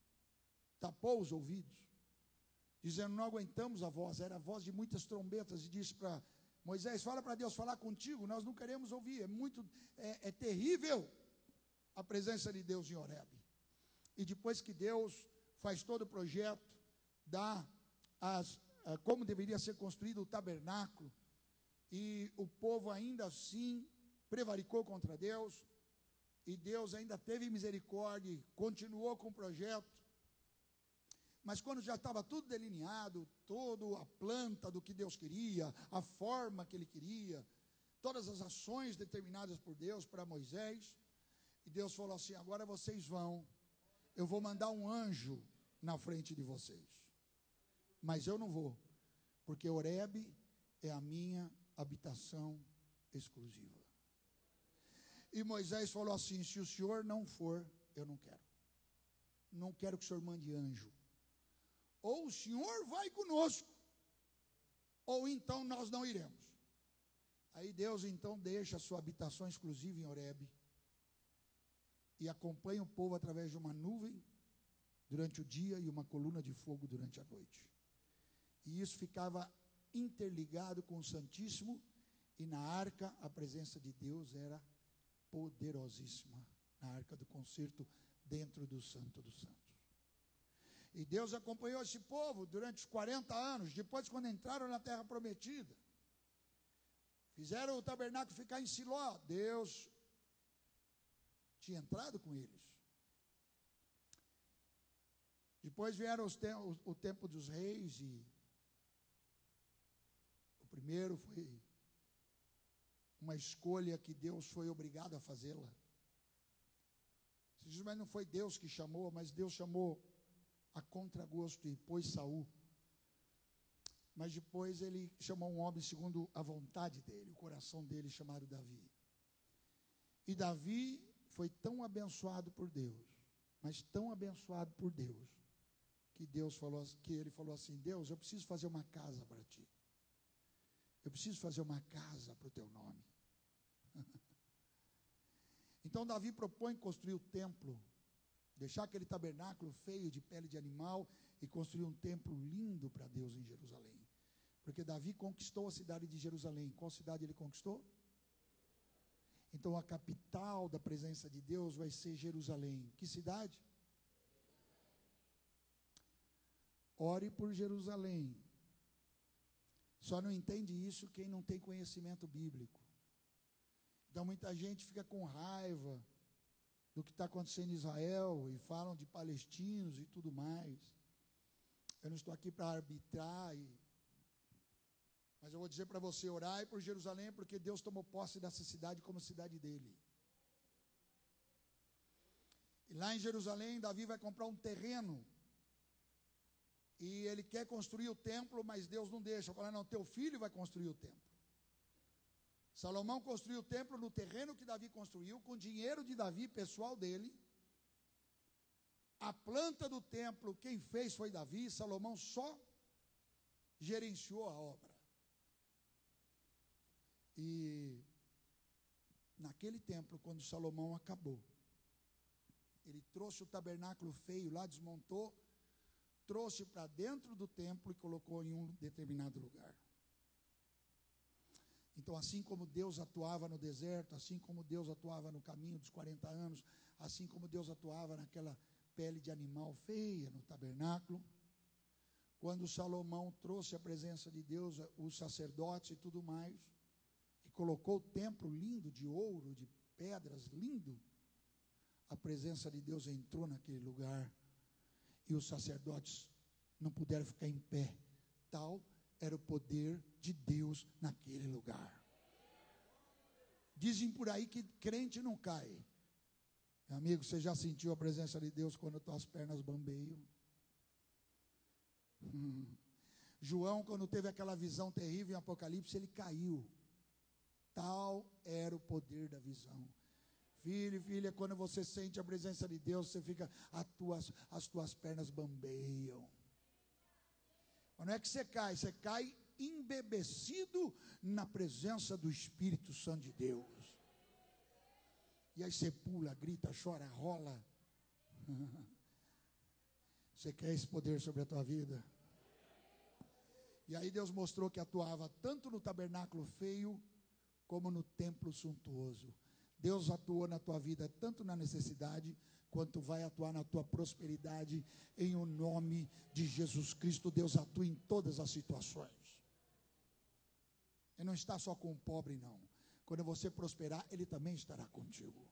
dizendo: não aguentamos a voz. Era a voz de muitas trombetas. E disse para Moisés: fala para Deus falar contigo, nós não queremos ouvir. É terrível a presença de Deus em Horebe. E depois que Deus faz todo o projeto, dá como deveria ser construído o tabernáculo, e o povo ainda assim prevaricou contra Deus, e Deus ainda teve misericórdia e continuou com o projeto. Mas quando já estava tudo delineado, toda a planta do que Deus queria, a forma que Ele queria, todas as ações determinadas por Deus para Moisés, e Deus falou assim: agora vocês vão, eu vou mandar um anjo na frente de vocês, mas eu não vou, porque Horebe é a minha habitação exclusiva. E Moisés falou assim: se o senhor não for, eu não quero. Não quero que o senhor mande anjo. Ou o senhor vai conosco, ou então nós não iremos. Aí Deus então deixa a sua habitação exclusiva em Horebe e acompanha o povo através de uma nuvem durante o dia e uma coluna de fogo durante a noite. E isso ficava interligado com o Santíssimo, e na arca a presença de Deus era poderosíssima, na arca do concerto, dentro do Santo dos Santos. E Deus acompanhou esse povo durante os 40 anos, depois quando entraram na terra prometida. Fizeram o tabernáculo ficar em Siló. Deus tinha entrado com eles. Depois vieram o tempo dos reis, e o primeiro foi uma escolha que Deus foi obrigado a fazê-la. Você diz, mas não foi Deus que chamou, mas Deus chamou a contragosto e pôs Saul. Mas depois ele chamou um homem segundo a vontade dele, o coração dele, chamado Davi. E Davi foi tão abençoado por Deus, mas tão abençoado por Deus, que ele falou assim: Deus, eu preciso fazer uma casa para ti. Eu preciso fazer uma casa para o teu nome. Então Davi propõe construir o templo, deixar aquele tabernáculo feio de pele de animal e construir um templo lindo para Deus em Jerusalém. Porque Davi conquistou a cidade de Jerusalém. Qual cidade ele conquistou? Então a capital da presença de Deus vai ser Jerusalém. Que cidade? Ore por Jerusalém. Só não entende isso quem não tem conhecimento bíblico. Então muita gente fica com raiva do que está acontecendo em Israel e falam de palestinos e tudo mais. Eu não estou aqui para arbitrar, mas eu vou dizer para você: orai por Jerusalém, porque Deus tomou posse dessa cidade como cidade dele. E lá em Jerusalém, Davi vai comprar um terreno, e ele quer construir o templo, mas Deus não deixa. Fala, não, teu filho vai construir o templo. Salomão construiu o templo no terreno que Davi construiu, com dinheiro de Davi, pessoal dele. A planta do templo, quem fez foi Davi, Salomão só gerenciou a obra. E naquele templo, quando Salomão acabou, ele trouxe o tabernáculo feio lá, desmontou, trouxe para dentro do templo e colocou em um determinado lugar. Então, assim como Deus atuava no deserto, assim como Deus atuava no caminho dos 40 anos, assim como Deus atuava naquela pele de animal feia no tabernáculo, quando Salomão trouxe a presença de Deus, os sacerdotes e tudo mais, e colocou o templo lindo, de ouro, de pedras, lindo, a presença de Deus entrou naquele lugar, e os sacerdotes não puderam ficar em pé. Tal era o poder de Deus naquele lugar. Dizem por aí que crente não cai. Meu amigo, você já sentiu a presença de Deus quando tuas pernas bambeiam? João, quando teve aquela visão terrível em Apocalipse, ele caiu. Tal era o poder da visão. Filho e filha, quando você sente a presença de Deus, você fica, as tuas pernas bambeiam. Mas não é que você cai embebecido na presença do Espírito Santo de Deus. E aí você pula, grita, chora, rola. Você quer esse poder sobre a tua vida? E aí Deus mostrou que atuava tanto no tabernáculo feio, como no templo suntuoso. Deus atuou na tua vida tanto na necessidade, quanto vai atuar na tua prosperidade, em o nome de Jesus Cristo. Deus atua em todas as situações. Ele não está só com o pobre, não. Quando você prosperar, Ele também estará contigo.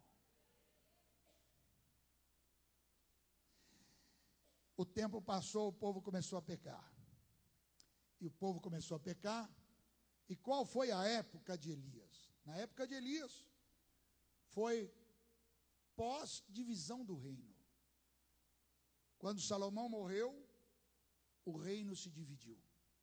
O tempo passou, o povo começou a pecar. E o povo começou a pecar. E qual foi a época de Elias? Na época de Elias, foi pós-divisão do reino. Quando Salomão morreu, o reino se dividiu.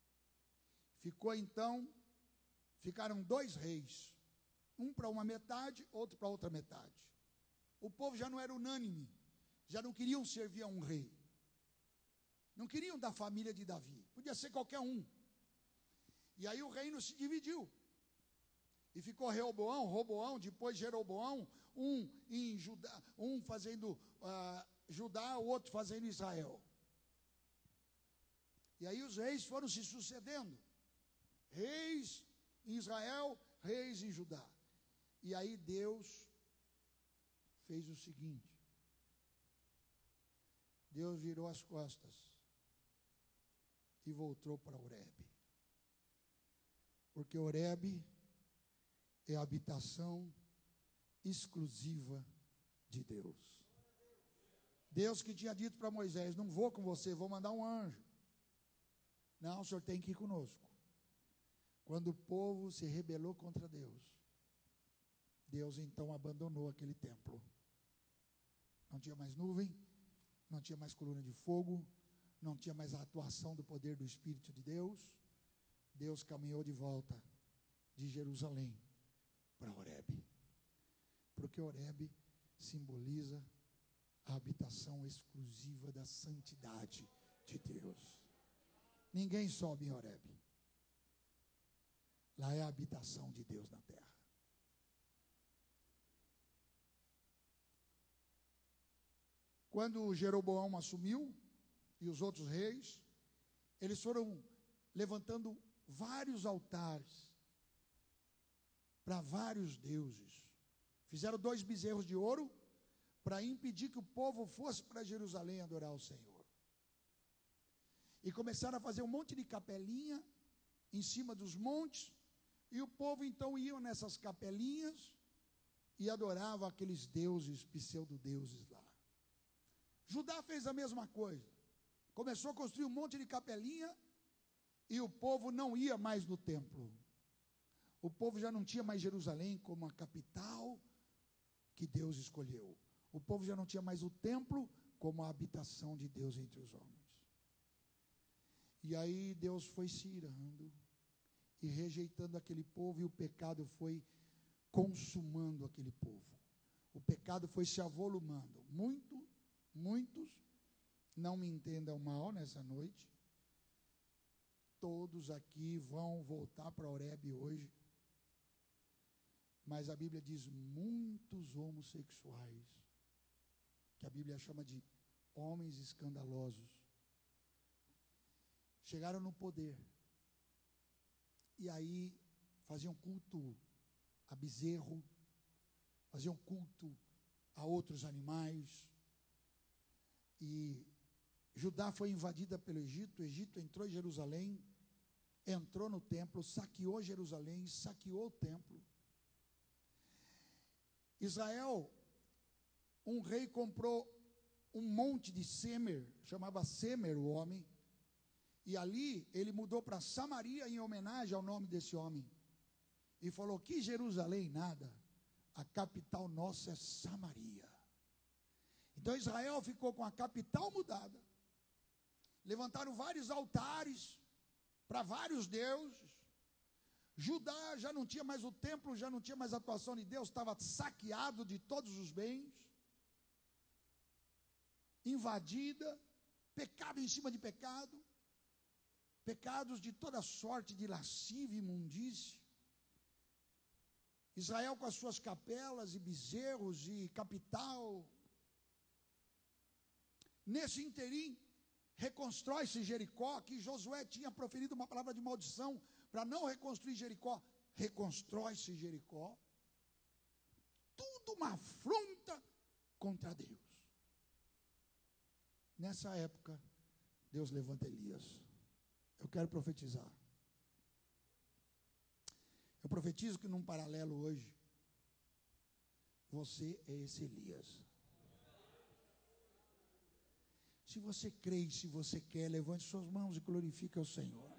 Ficaram 2 reis. Um para uma metade, outro para outra metade. O povo já não era unânime. Já não queriam servir a um rei. Não queriam da família de Davi. Podia ser qualquer um. E aí o reino se dividiu. E ficou Roboão, depois Jeroboão, um em Judá, um fazendo Judá, o outro fazendo Israel. E aí os reis foram se sucedendo. Reis em Israel, reis em Judá. E aí Deus fez o seguinte. Deus virou as costas e voltou para Horebe. Porque Horebe é a habitação exclusiva de Deus. Deus que tinha dito para Moisés: não vou com você, vou mandar um anjo. Não, o senhor tem que ir conosco. Quando o povo se rebelou contra Deus, Deus então abandonou aquele templo. Não tinha mais nuvem, não tinha mais coluna de fogo, não tinha mais a atuação do poder do Espírito de Deus. Deus caminhou de volta de Jerusalém para Horebe, porque Horebe simboliza a habitação exclusiva da santidade de Deus. Ninguém sobe em Horebe. Lá é a habitação de Deus na terra. Quando Jeroboão assumiu, e os outros reis, eles foram levantando vários altares para vários deuses. Fizeram 2 bezerros de ouro para impedir que o povo fosse para Jerusalém adorar o Senhor. E começaram a fazer um monte de capelinha em cima dos montes, e o povo então ia nessas capelinhas e adorava aqueles deuses, pseudo-deuses lá. Judá fez a mesma coisa. Começou a construir um monte de capelinha e o povo não ia mais no templo. O povo já não tinha mais Jerusalém como a capital que Deus escolheu. O povo já não tinha mais o templo como a habitação de Deus entre os homens. E aí Deus foi se irando e rejeitando aquele povo, e o pecado foi consumando aquele povo. O pecado foi se avolumando. Muitos, não me entendam mal nessa noite, todos aqui vão voltar para Horebe hoje, mas a Bíblia diz muitos homossexuais, que a Bíblia chama de homens escandalosos, chegaram no poder, e aí faziam culto a bezerro, faziam culto a outros animais, e Judá foi invadida pelo Egito, o Egito entrou em Jerusalém, entrou no templo, saqueou Jerusalém, saqueou o templo. Israel, um rei comprou um monte de Semer, chamava Semer o homem, e ali ele mudou para Samaria em homenagem ao nome desse homem, e falou: que Jerusalém nada, a capital nossa é Samaria. Então Israel ficou com a capital mudada, levantaram vários altares para vários deuses. Judá já não tinha mais o templo, já não tinha mais a atuação de Deus, estava saqueado de todos os bens, invadida, pecado em cima de pecado, pecados de toda sorte de lascívia e imundície. Israel com as suas capelas e bezerros e capital. Nesse interim, reconstrói-se Jericó, que Josué tinha proferido uma palavra de maldição para não reconstruir Jericó. Reconstrói-se Jericó. Tudo uma afronta contra Deus. Nessa época, Deus levanta Elias. Eu quero profetizar. Eu profetizo que num paralelo hoje, você é esse Elias. Se você crê e se você quer, levante suas mãos e glorifique ao Senhor.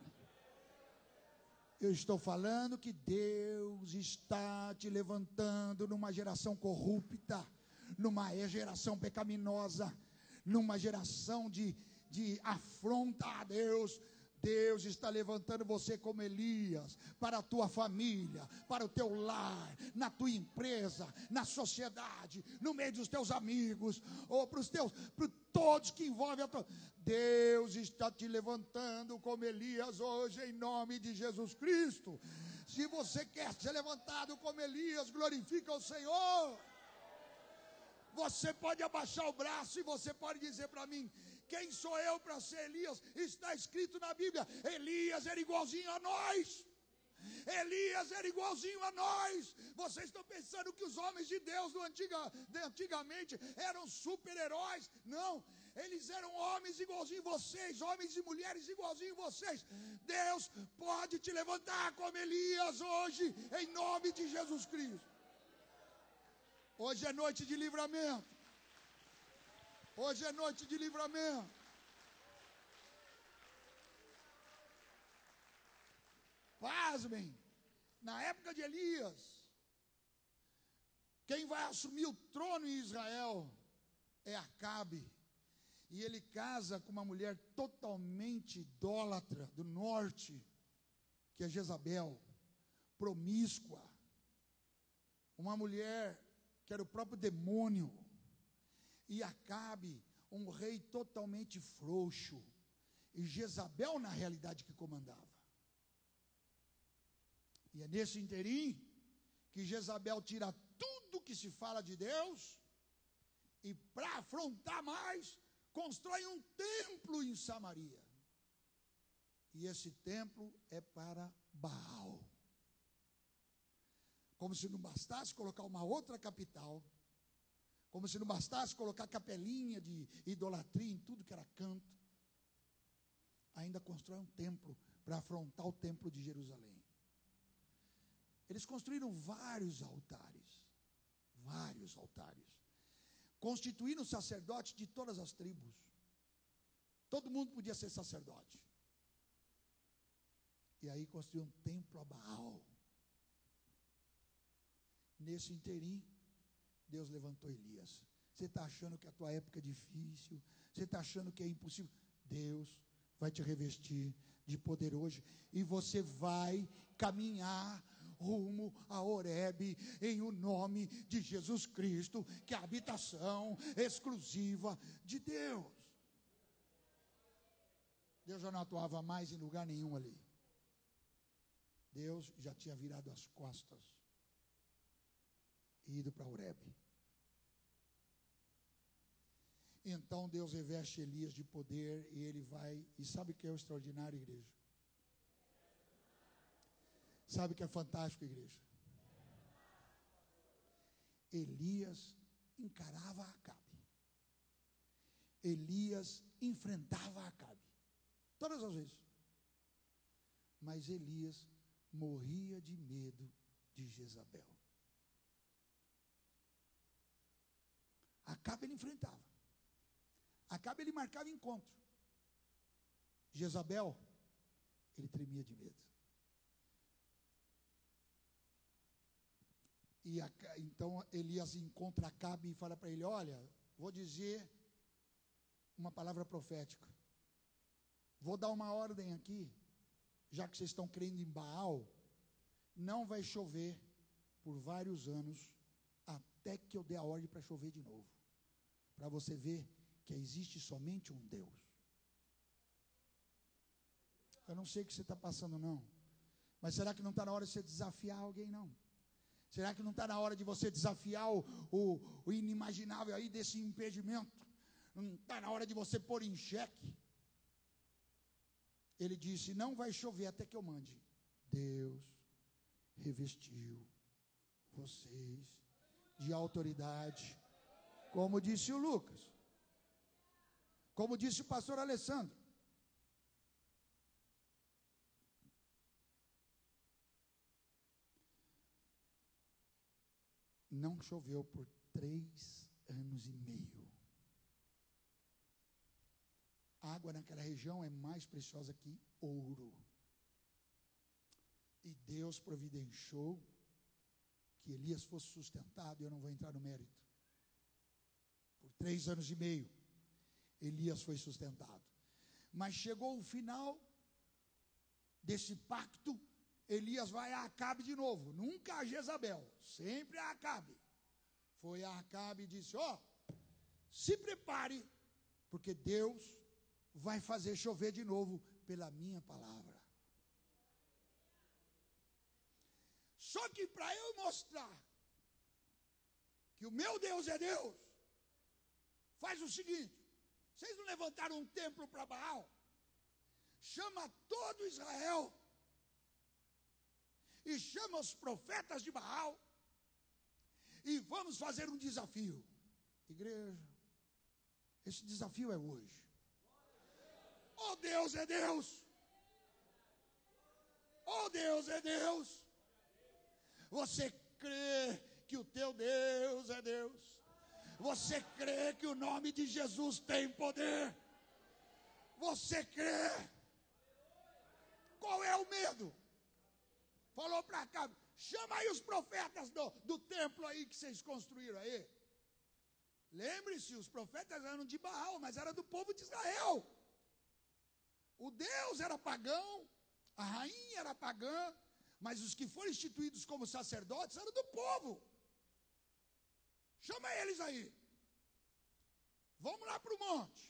Eu estou falando que Deus está te levantando numa geração corrupta, numa geração pecaminosa, numa geração de afronta a Deus. Deus está levantando você como Elias, para a tua família, para o teu lar, na tua empresa, na sociedade, no meio dos teus amigos, ou para todos que envolvem a tua... Deus está te levantando como Elias hoje, em nome de Jesus Cristo. Se você quer ser levantado como Elias, glorifica o Senhor. Você pode abaixar o braço e você pode dizer para mim: quem sou eu para ser Elias? Está escrito na Bíblia, Elias era igualzinho a nós. Elias era igualzinho a nós. Vocês estão pensando que os homens de Deus antigamente eram super-heróis? Não, eles eram homens igualzinho vocês, homens e mulheres igualzinho vocês. Deus pode te levantar como Elias hoje, em nome de Jesus Cristo. Hoje é noite de livramento. Hoje é noite de livramento. Pasmem, na época de Elias, quem vai assumir o trono em Israel é Acabe. E ele casa com uma mulher totalmente idólatra do norte, que é Jezabel, promíscua. Uma mulher que era o próprio demônio. E Acabe, um rei totalmente frouxo. E Jezabel, na realidade, que comandava. E é nesse interim que Jezabel tira tudo que se fala de Deus e, para afrontar mais, constrói um templo em Samaria. E esse templo é para Baal. Como se não bastasse colocar uma outra capital, como se não bastasse colocar capelinha de idolatria em tudo que era canto, ainda constrói um templo para afrontar o templo de Jerusalém. Eles construíram vários altares, constituíram sacerdotes de todas as tribos. Todo mundo podia ser sacerdote. E aí construíram um templo a Baal. Nesse interim, Deus levantou Elias. Você está achando que a tua época é difícil? Você está achando que é impossível? Deus vai te revestir de poder hoje. E você vai caminhar rumo a Horebe, em o nome de Jesus Cristo, que é a habitação exclusiva de Deus. Deus já não atuava mais em lugar nenhum ali. Deus já tinha virado as costas e ido para Horebe. Então Deus reveste Elias de poder e ele vai. E sabe o que é o extraordinário, igreja? Sabe o que é fantástico, igreja? Elias encarava Acabe. Elias enfrentava Acabe. Todas as vezes. Mas Elias morria de medo de Jezabel. Acabe ele enfrentava. Acabe ele marcava encontro. Jezabel, ele tremia de medo. E então Elias encontra Acabe e fala para ele: olha, vou dizer uma palavra profética. Vou dar uma ordem aqui, já que vocês estão crendo em Baal, não vai chover por vários anos, até que eu dê a ordem para chover de novo. Para você ver que existe somente um Deus. Eu não sei o que você está passando não, mas será que não está na hora de você desafiar alguém não? Será que não está na hora de você desafiar o inimaginável aí desse impedimento? Não está na hora de você pôr em xeque? Ele disse: não vai chover até que eu mande. Deus revestiu vocês de autoridade, como disse o Lucas, como disse o pastor Alessandro. Não choveu por 3 anos e meio. A água naquela região é mais preciosa que ouro. E Deus providenciou que Elias fosse sustentado, e eu não vou entrar no mérito. Por 3 anos e meio, Elias foi sustentado. Mas chegou o final desse pacto, Elias vai a Acabe de novo, nunca a Jezabel, sempre a Acabe. Foi a Acabe e disse: ó, se prepare, porque Deus vai fazer chover de novo pela minha palavra. Só que para eu mostrar que o meu Deus é Deus, faz o seguinte: vocês não levantaram um templo para Baal? Chama todo Israel e chama os profetas de Baal e vamos fazer um desafio. Igreja, esse desafio é hoje. Oh, Deus é Deus. Oh, Deus é Deus. Você crê que o teu Deus é Deus? Você crê que o nome de Jesus tem poder? Você crê? Qual é o medo? Falou para cá, chama aí os profetas do templo aí que vocês construíram aí. Lembre-se, os profetas eram de Baal, mas era do povo de Israel. O Deus era pagão, a rainha era pagã, mas os que foram instituídos como sacerdotes eram do povo. Chama eles aí. Vamos lá para o monte.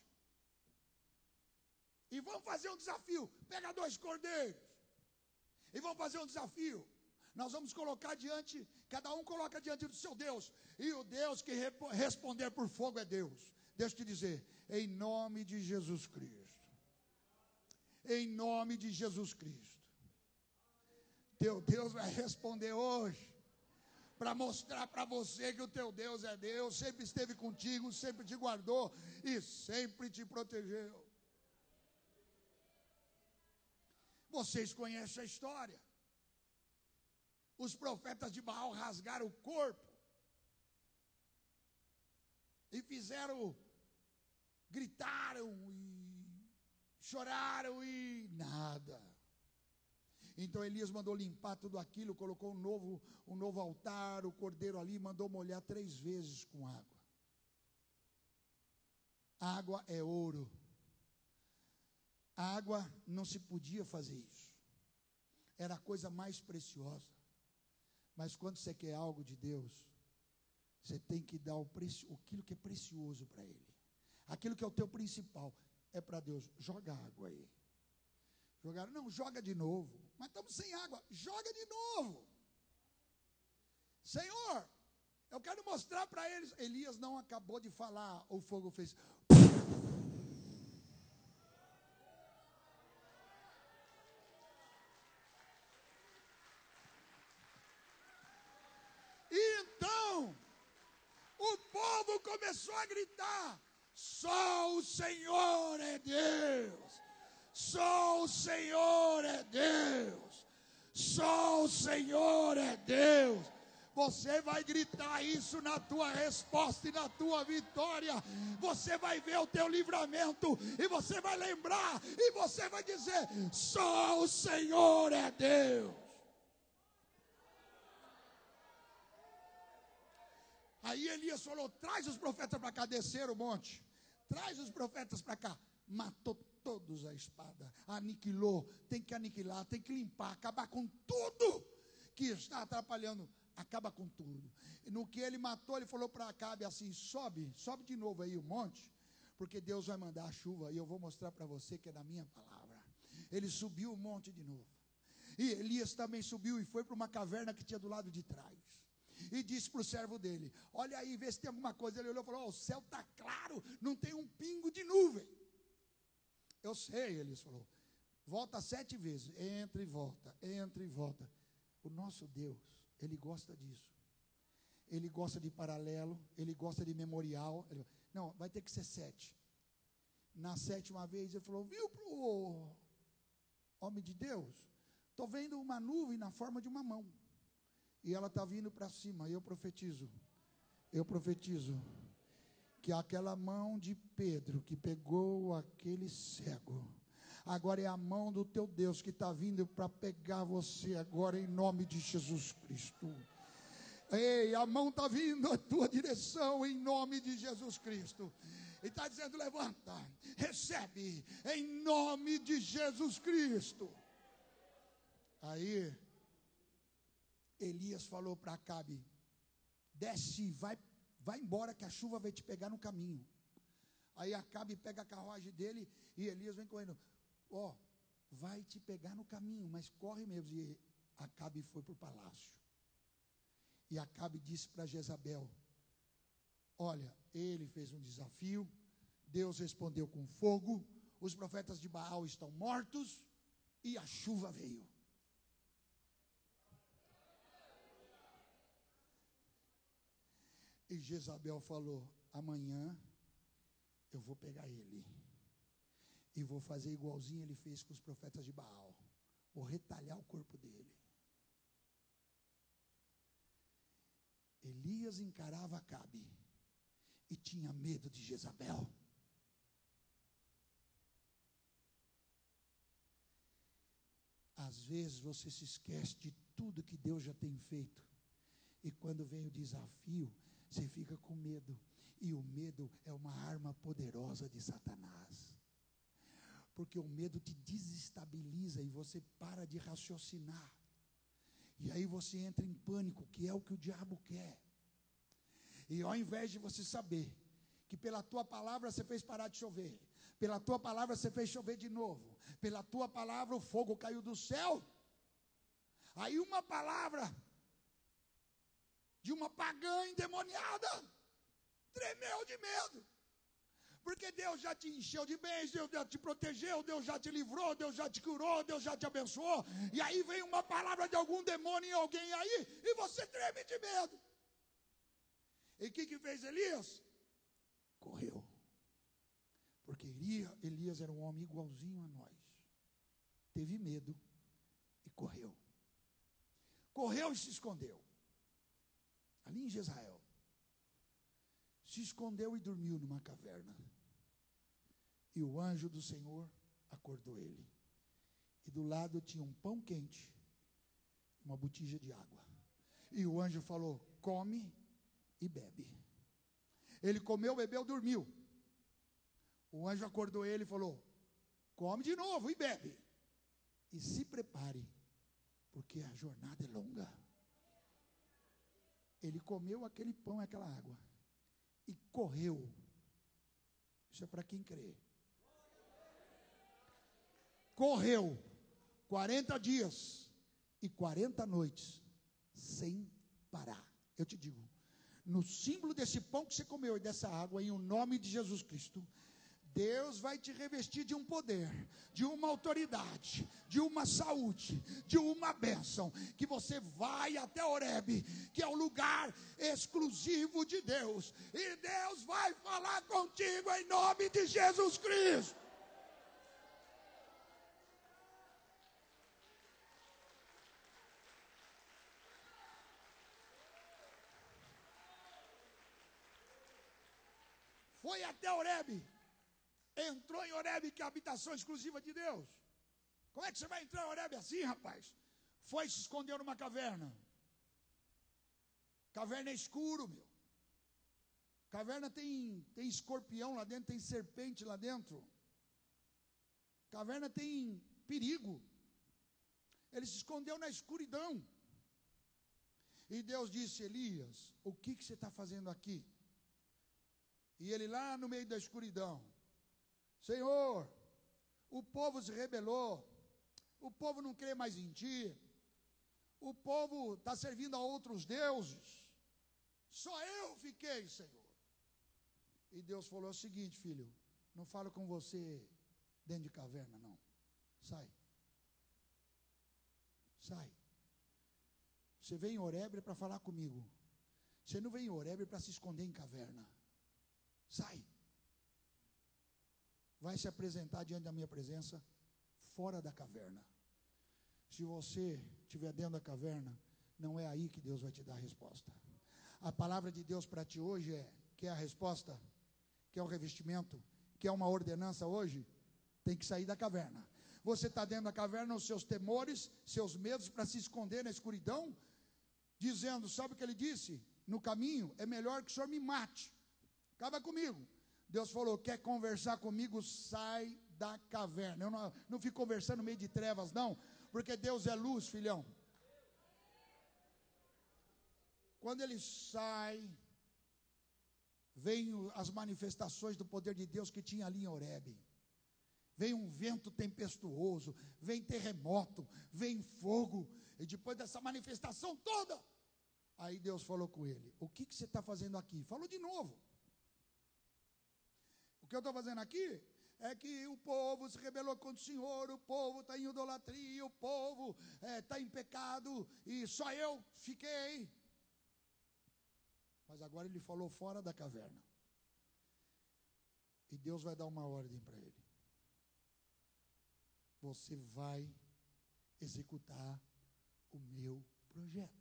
E vamos fazer um desafio. Pega 2 cordeiros. E vamos fazer um desafio. Nós vamos colocar diante, cada um coloca diante do seu Deus. E o Deus que responder por fogo é Deus. Deixa eu te dizer, em nome de Jesus Cristo. Em nome de Jesus Cristo. Teu Deus vai responder hoje. Para mostrar para você que o teu Deus é Deus. Sempre esteve contigo, sempre te guardou e sempre te protegeu. Vocês conhecem a história. Os profetas de Baal rasgaram o corpo e fizeram, gritaram e choraram e nada. Então Elias mandou limpar tudo aquilo, colocou um novo altar, o cordeiro ali, mandou molhar 3 vezes com água. Água é ouro. A água não se podia fazer isso. Era a coisa mais preciosa. Mas quando você quer algo de Deus, você tem que dar aquilo que é precioso para Ele. Aquilo que é o teu principal é para Deus. Joga água aí. Jogaram, não, joga de novo. Mas estamos sem água, joga de novo. Senhor, eu quero mostrar para eles. Elias não acabou de falar, o fogo fez. Então, o povo começou a gritar: só o Senhor é Deus. Só o Senhor é Deus. Só o Senhor é Deus. Você vai gritar isso na tua resposta e na tua vitória. Você vai ver o teu livramento e você vai lembrar e você vai dizer: só o Senhor é Deus. Aí Elias falou: traz os profetas para cá. Desceram o monte. Traz os profetas para cá. Matou todos a espada, aniquilou. Tem que aniquilar, tem que limpar, acabar com tudo que está atrapalhando. Acaba com tudo. E no que ele matou, ele falou para Acabe assim: sobe de novo aí o monte, porque Deus vai mandar a chuva e eu vou mostrar para você que é da minha palavra. Ele subiu o monte de novo. E Elias também subiu e foi para uma caverna que tinha do lado de trás. E disse para o servo dele: olha aí, vê se tem alguma coisa. Ele olhou e falou: o céu está claro, não tem um pingo de nuvem. Eu sei, Elias falou. Volta 7 vezes, entra e volta, entra e volta. O nosso Deus, Ele gosta disso. Ele gosta de paralelo, Ele gosta de memorial. Não, vai ter que ser 7. Na 7ª vez ele falou: viu para o homem de Deus? Estou vendo uma nuvem na forma de uma mão. E ela está vindo para cima. E eu profetizo que aquela mão de Pedro que pegou aquele cego, agora é a mão do teu Deus que está vindo para pegar você agora, em nome de Jesus Cristo. Ei, a mão está vindo à tua direção em nome de Jesus Cristo. E está dizendo: levanta, recebe em nome de Jesus Cristo. Aí Elias falou para Acabe: desce, vai embora que a chuva vai te pegar no caminho. Aí Acabe pega a carruagem dele e Elias vem correndo: vai te pegar no caminho, mas corre mesmo. E Acabe foi para o palácio. E Acabe disse para Jezabel: olha, ele fez um desafio, Deus respondeu com fogo, os profetas de Baal estão mortos e a chuva veio. E Jezabel falou: amanhã eu vou pegar ele e vou fazer igualzinho ele fez com os profetas de Baal. Vou retalhar o corpo dele. Elias encarava Acabe e tinha medo de Jezabel. Às vezes você se esquece de tudo que Deus já tem feito, e quando vem o desafio, você fica com medo, e o medo é uma arma poderosa de Satanás, porque o medo te desestabiliza e você para de raciocinar, e aí você entra em pânico, que é o que o diabo quer. E ao invés de você saber que pela tua palavra você fez parar de chover, pela tua palavra você fez chover de novo, pela tua palavra o fogo caiu do céu, aí uma palavra de uma pagã endemoniada tremeu de medo, porque Deus já te encheu de bens, Deus já te protegeu, Deus já te livrou, Deus já te curou, Deus já te abençoou, e aí vem uma palavra de algum demônio em alguém aí, e você treme de medo. E o que fez Elias? Correu, porque Elias era um homem igualzinho a nós, teve medo e correu, e se escondeu, ali em Jezreel, se escondeu e dormiu numa caverna, e o anjo do Senhor acordou ele, e do lado tinha um pão quente, uma botija de água, e o anjo falou: come e bebe. Ele comeu, bebeu, dormiu. O anjo acordou ele e falou: come de novo e bebe, e se prepare, porque a jornada é longa. Ele comeu aquele pão e aquela água e correu. Isso é para quem crê. Correu 40 dias e 40 noites sem parar. Eu te digo, no símbolo desse pão que você comeu e dessa água, em o nome de Jesus Cristo, Deus vai te revestir de um poder, de uma autoridade, de uma saúde, de uma bênção, que você vai até Horebe, que é o lugar exclusivo de Deus, e Deus vai falar contigo em nome de Jesus Cristo. Foi até Horebe. Entrou em Horebe, que é a habitação exclusiva de Deus. Como é que você vai entrar em Horebe assim, rapaz? Foi se esconder numa caverna. Caverna é escuro, meu. Caverna tem escorpião lá dentro, tem serpente lá dentro. Caverna tem perigo. Ele se escondeu na escuridão. E Deus disse: Elias, o que você está fazendo aqui? E ele lá no meio da escuridão: Senhor, o povo se rebelou, o povo não crê mais em ti, o povo está servindo a outros deuses, só eu fiquei, Senhor. E Deus falou o seguinte: filho, não falo com você dentro de caverna, não. Sai. Você vem em Horebe para falar comigo, você não vem em Horebe para se esconder em caverna. Sai. Vai se apresentar diante da minha presença fora da caverna. Se você estiver dentro da caverna, não é aí que Deus vai te dar a resposta. A palavra de Deus para ti hoje é: quer a resposta? Quer o revestimento? Quer uma ordenança hoje? Tem que sair da caverna. Você está dentro da caverna, os seus temores, seus medos, para se esconder na escuridão, dizendo: sabe o que ele disse? No caminho, é melhor que o Senhor me mate. Acaba comigo. Deus falou: quer conversar comigo? Sai da caverna. Eu não fico conversando no meio de trevas, não, porque Deus é luz, filhão. Quando ele sai, vem as manifestações do poder de Deus que tinha ali em Horebe. Vem um vento tempestuoso, vem terremoto, vem fogo, e depois dessa manifestação toda, aí Deus falou com ele: o que você está fazendo aqui? Falou de novo. O que eu estou fazendo aqui é que o povo se rebelou contra o Senhor, o povo está em idolatria, o povo está em pecado, e só eu fiquei. Mas agora ele falou fora da caverna. E Deus vai dar uma ordem para ele. Você vai executar o meu projeto.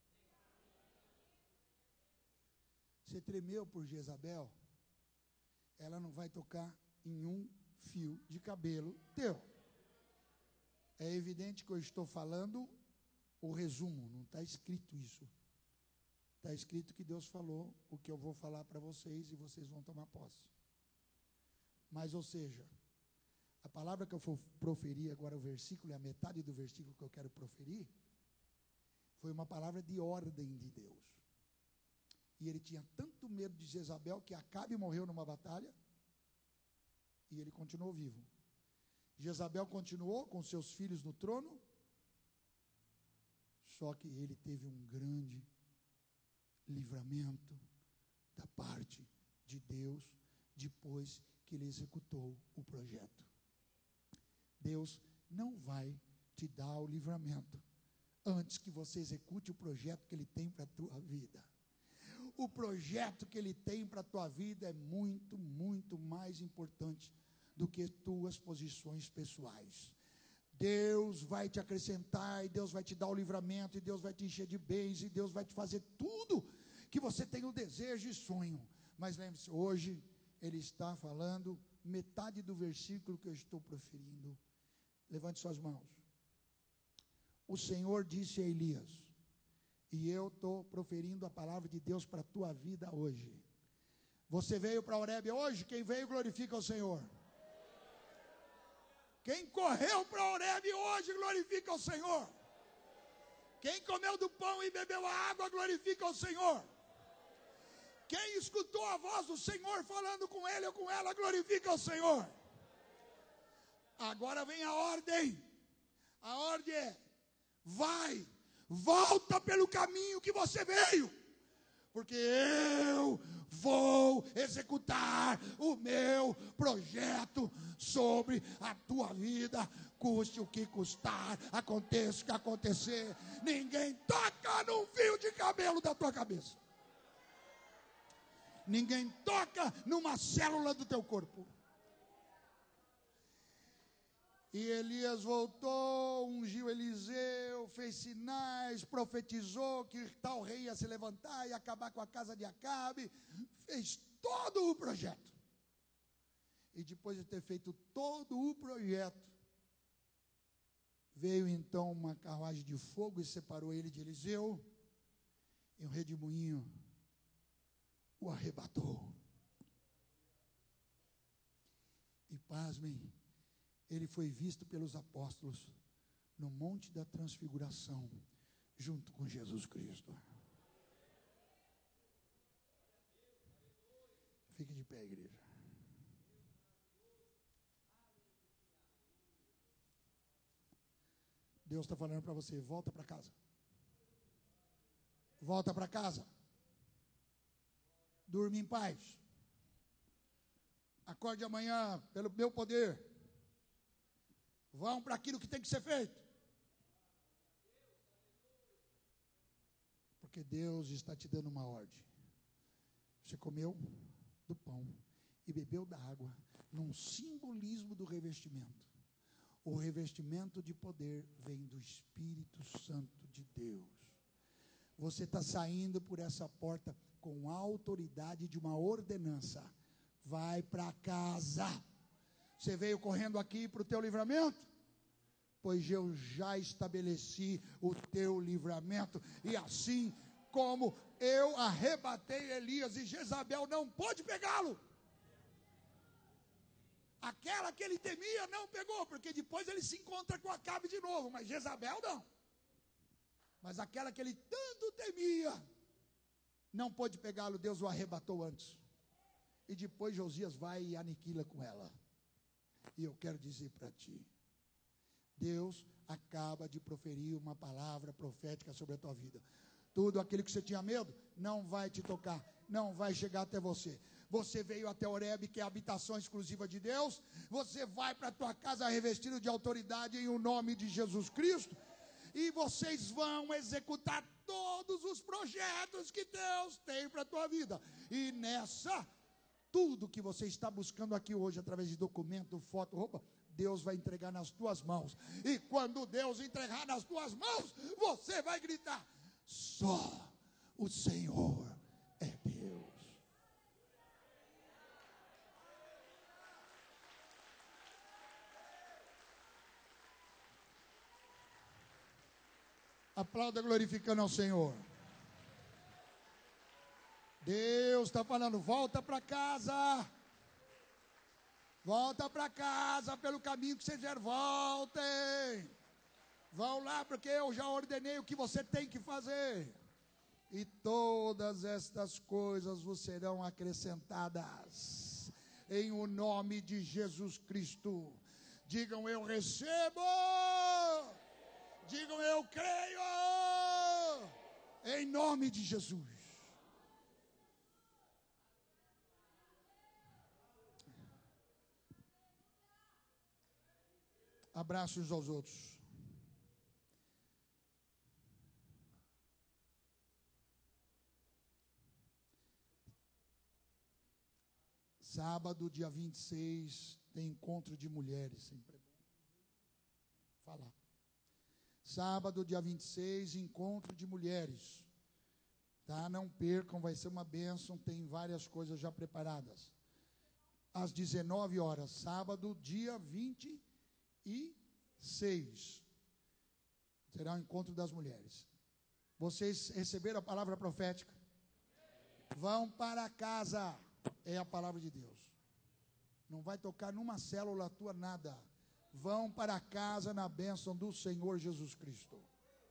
Você tremeu por Jezabel? Ela não vai tocar em um fio de cabelo teu. É evidente que eu estou falando o resumo, não está escrito isso. Está escrito que Deus falou o que eu vou falar para vocês e vocês vão tomar posse. Mas, ou seja, a palavra que eu vou proferir agora, o versículo, é a metade do versículo que eu quero proferir, foi uma palavra de ordem de Deus. E ele tinha tanto medo de Jezabel que Acabe morreu numa batalha e ele continuou vivo. Jezabel continuou com seus filhos no trono, só que ele teve um grande livramento da parte de Deus depois que ele executou o projeto. Deus não vai te dar o livramento antes que você execute o projeto que ele tem para a tua vida. O projeto que ele tem para a tua vida é muito, muito mais importante do que tuas posições pessoais. Deus vai te acrescentar, e Deus vai te dar o livramento, e Deus vai te encher de bens, e Deus vai te fazer tudo que você tem o desejo e sonho. Mas lembre-se, hoje ele está falando metade do versículo que eu estou proferindo. Levante suas mãos. O Senhor disse a Elias, e eu estou proferindo a palavra de Deus para a tua vida hoje. Você veio para Horebe hoje? Quem veio glorifica o Senhor. Quem correu para Horebe hoje glorifica o Senhor. Quem comeu do pão e bebeu a água glorifica o Senhor. Quem escutou a voz do Senhor falando com ele ou com ela glorifica o Senhor. Agora vem a ordem. A ordem é: vai, volta pelo caminho que você veio, porque eu vou executar o meu projeto sobre a tua vida, custe o que custar, aconteça o que acontecer. Ninguém toca num fio de cabelo da tua cabeça. Ninguém toca numa célula do teu corpo. E Elias voltou, ungiu Eliseu, fez sinais, profetizou que tal rei ia se levantar e acabar com a casa de Acabe, fez todo o projeto. E depois de ter feito todo o projeto, veio então uma carruagem de fogo e separou ele de Eliseu, e um redemoinho o arrebatou. E pasmem, ele foi visto pelos apóstolos no Monte da Transfiguração, junto com Jesus Cristo. Fique de pé, igreja. Deus está falando para você: volta para casa. Volta para casa. Durma em paz. Acorde amanhã pelo meu poder. Vão para aquilo que tem que ser feito. Porque Deus está te dando uma ordem. Você comeu do pão e bebeu da água, num simbolismo do revestimento. O revestimento de poder vem do Espírito Santo de Deus. Você está saindo por essa porta com a autoridade de uma ordenança. Vai para casa. Você veio correndo aqui para o teu livramento? Pois eu já estabeleci o teu livramento. E assim como eu arrebatei Elias e Jezabel não pôde pegá-lo. Aquela que ele temia não pegou, porque depois ele se encontra com Acabe de novo, mas Jezabel não. Mas aquela que ele tanto temia não pôde pegá-lo, Deus o arrebatou antes. E depois Josias vai e aniquila com ela. E eu quero dizer para ti, Deus acaba de proferir uma palavra profética sobre a tua vida. Tudo aquilo que você tinha medo não vai te tocar, não vai chegar até você. Você veio até Horebe, que é a habitação exclusiva de Deus. Você vai para a tua casa revestido de autoridade em o nome de Jesus Cristo. e vocês vão executar todos os projetos que Deus tem para a tua vida. E nessa, tudo que você está buscando aqui hoje, através de documento, foto, roupa, Deus vai entregar nas tuas mãos. E quando Deus entregar nas tuas mãos, você vai gritar: só o Senhor é Deus. Aplauda glorificando ao Senhor. Deus está falando: volta para casa. Volta para casa pelo caminho que vocês vieram. Voltem. Vão lá, porque eu já ordenei o que você tem que fazer. E todas estas coisas vos serão acrescentadas. Em o nome de Jesus Cristo. Digam: eu recebo. Digam: eu creio. Em nome de Jesus. Abraços uns aos outros. Sábado, dia 26, tem encontro de mulheres. Sempre é bom falar. Sábado, dia 26, encontro de mulheres. Tá? Não percam, vai ser uma bênção. Tem várias coisas já preparadas. Às 19 horas, sábado, dia 26. Será o encontro das mulheres. Vocês receberam a palavra profética? Vão para casa. É a palavra de Deus. Não vai tocar numa célula tua nada. Vão para casa na bênção do Senhor Jesus Cristo.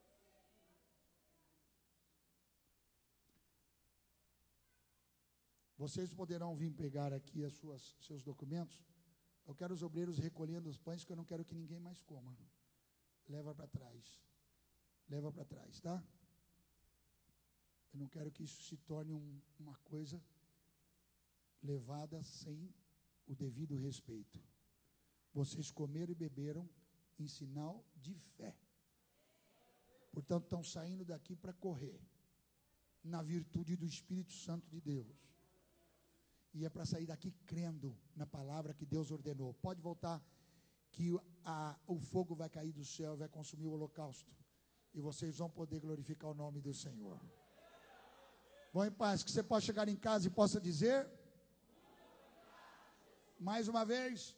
Vocês poderão vir pegar aqui seus documentos. Eu quero os obreiros recolhendo os pães, que eu não quero que ninguém mais coma. Leva para trás. Leva para trás, tá? Eu não quero que isso se torne uma coisa levada sem o devido respeito. Vocês comeram e beberam em sinal de fé. Portanto, estão saindo daqui para correr, na virtude do Espírito Santo de Deus. E é para sair daqui crendo na palavra que Deus ordenou. Pode voltar, que o fogo vai cair do céu e vai consumir o holocausto. E vocês vão poder glorificar o nome do Senhor. Vão em paz, que você possa chegar em casa e possa dizer, mais uma vez,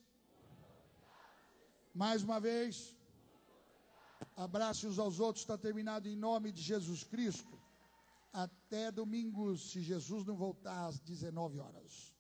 abrace uns aos outros. Está terminado em nome de Jesus Cristo. Até domingo, se Jesus não voltar às 19 horas.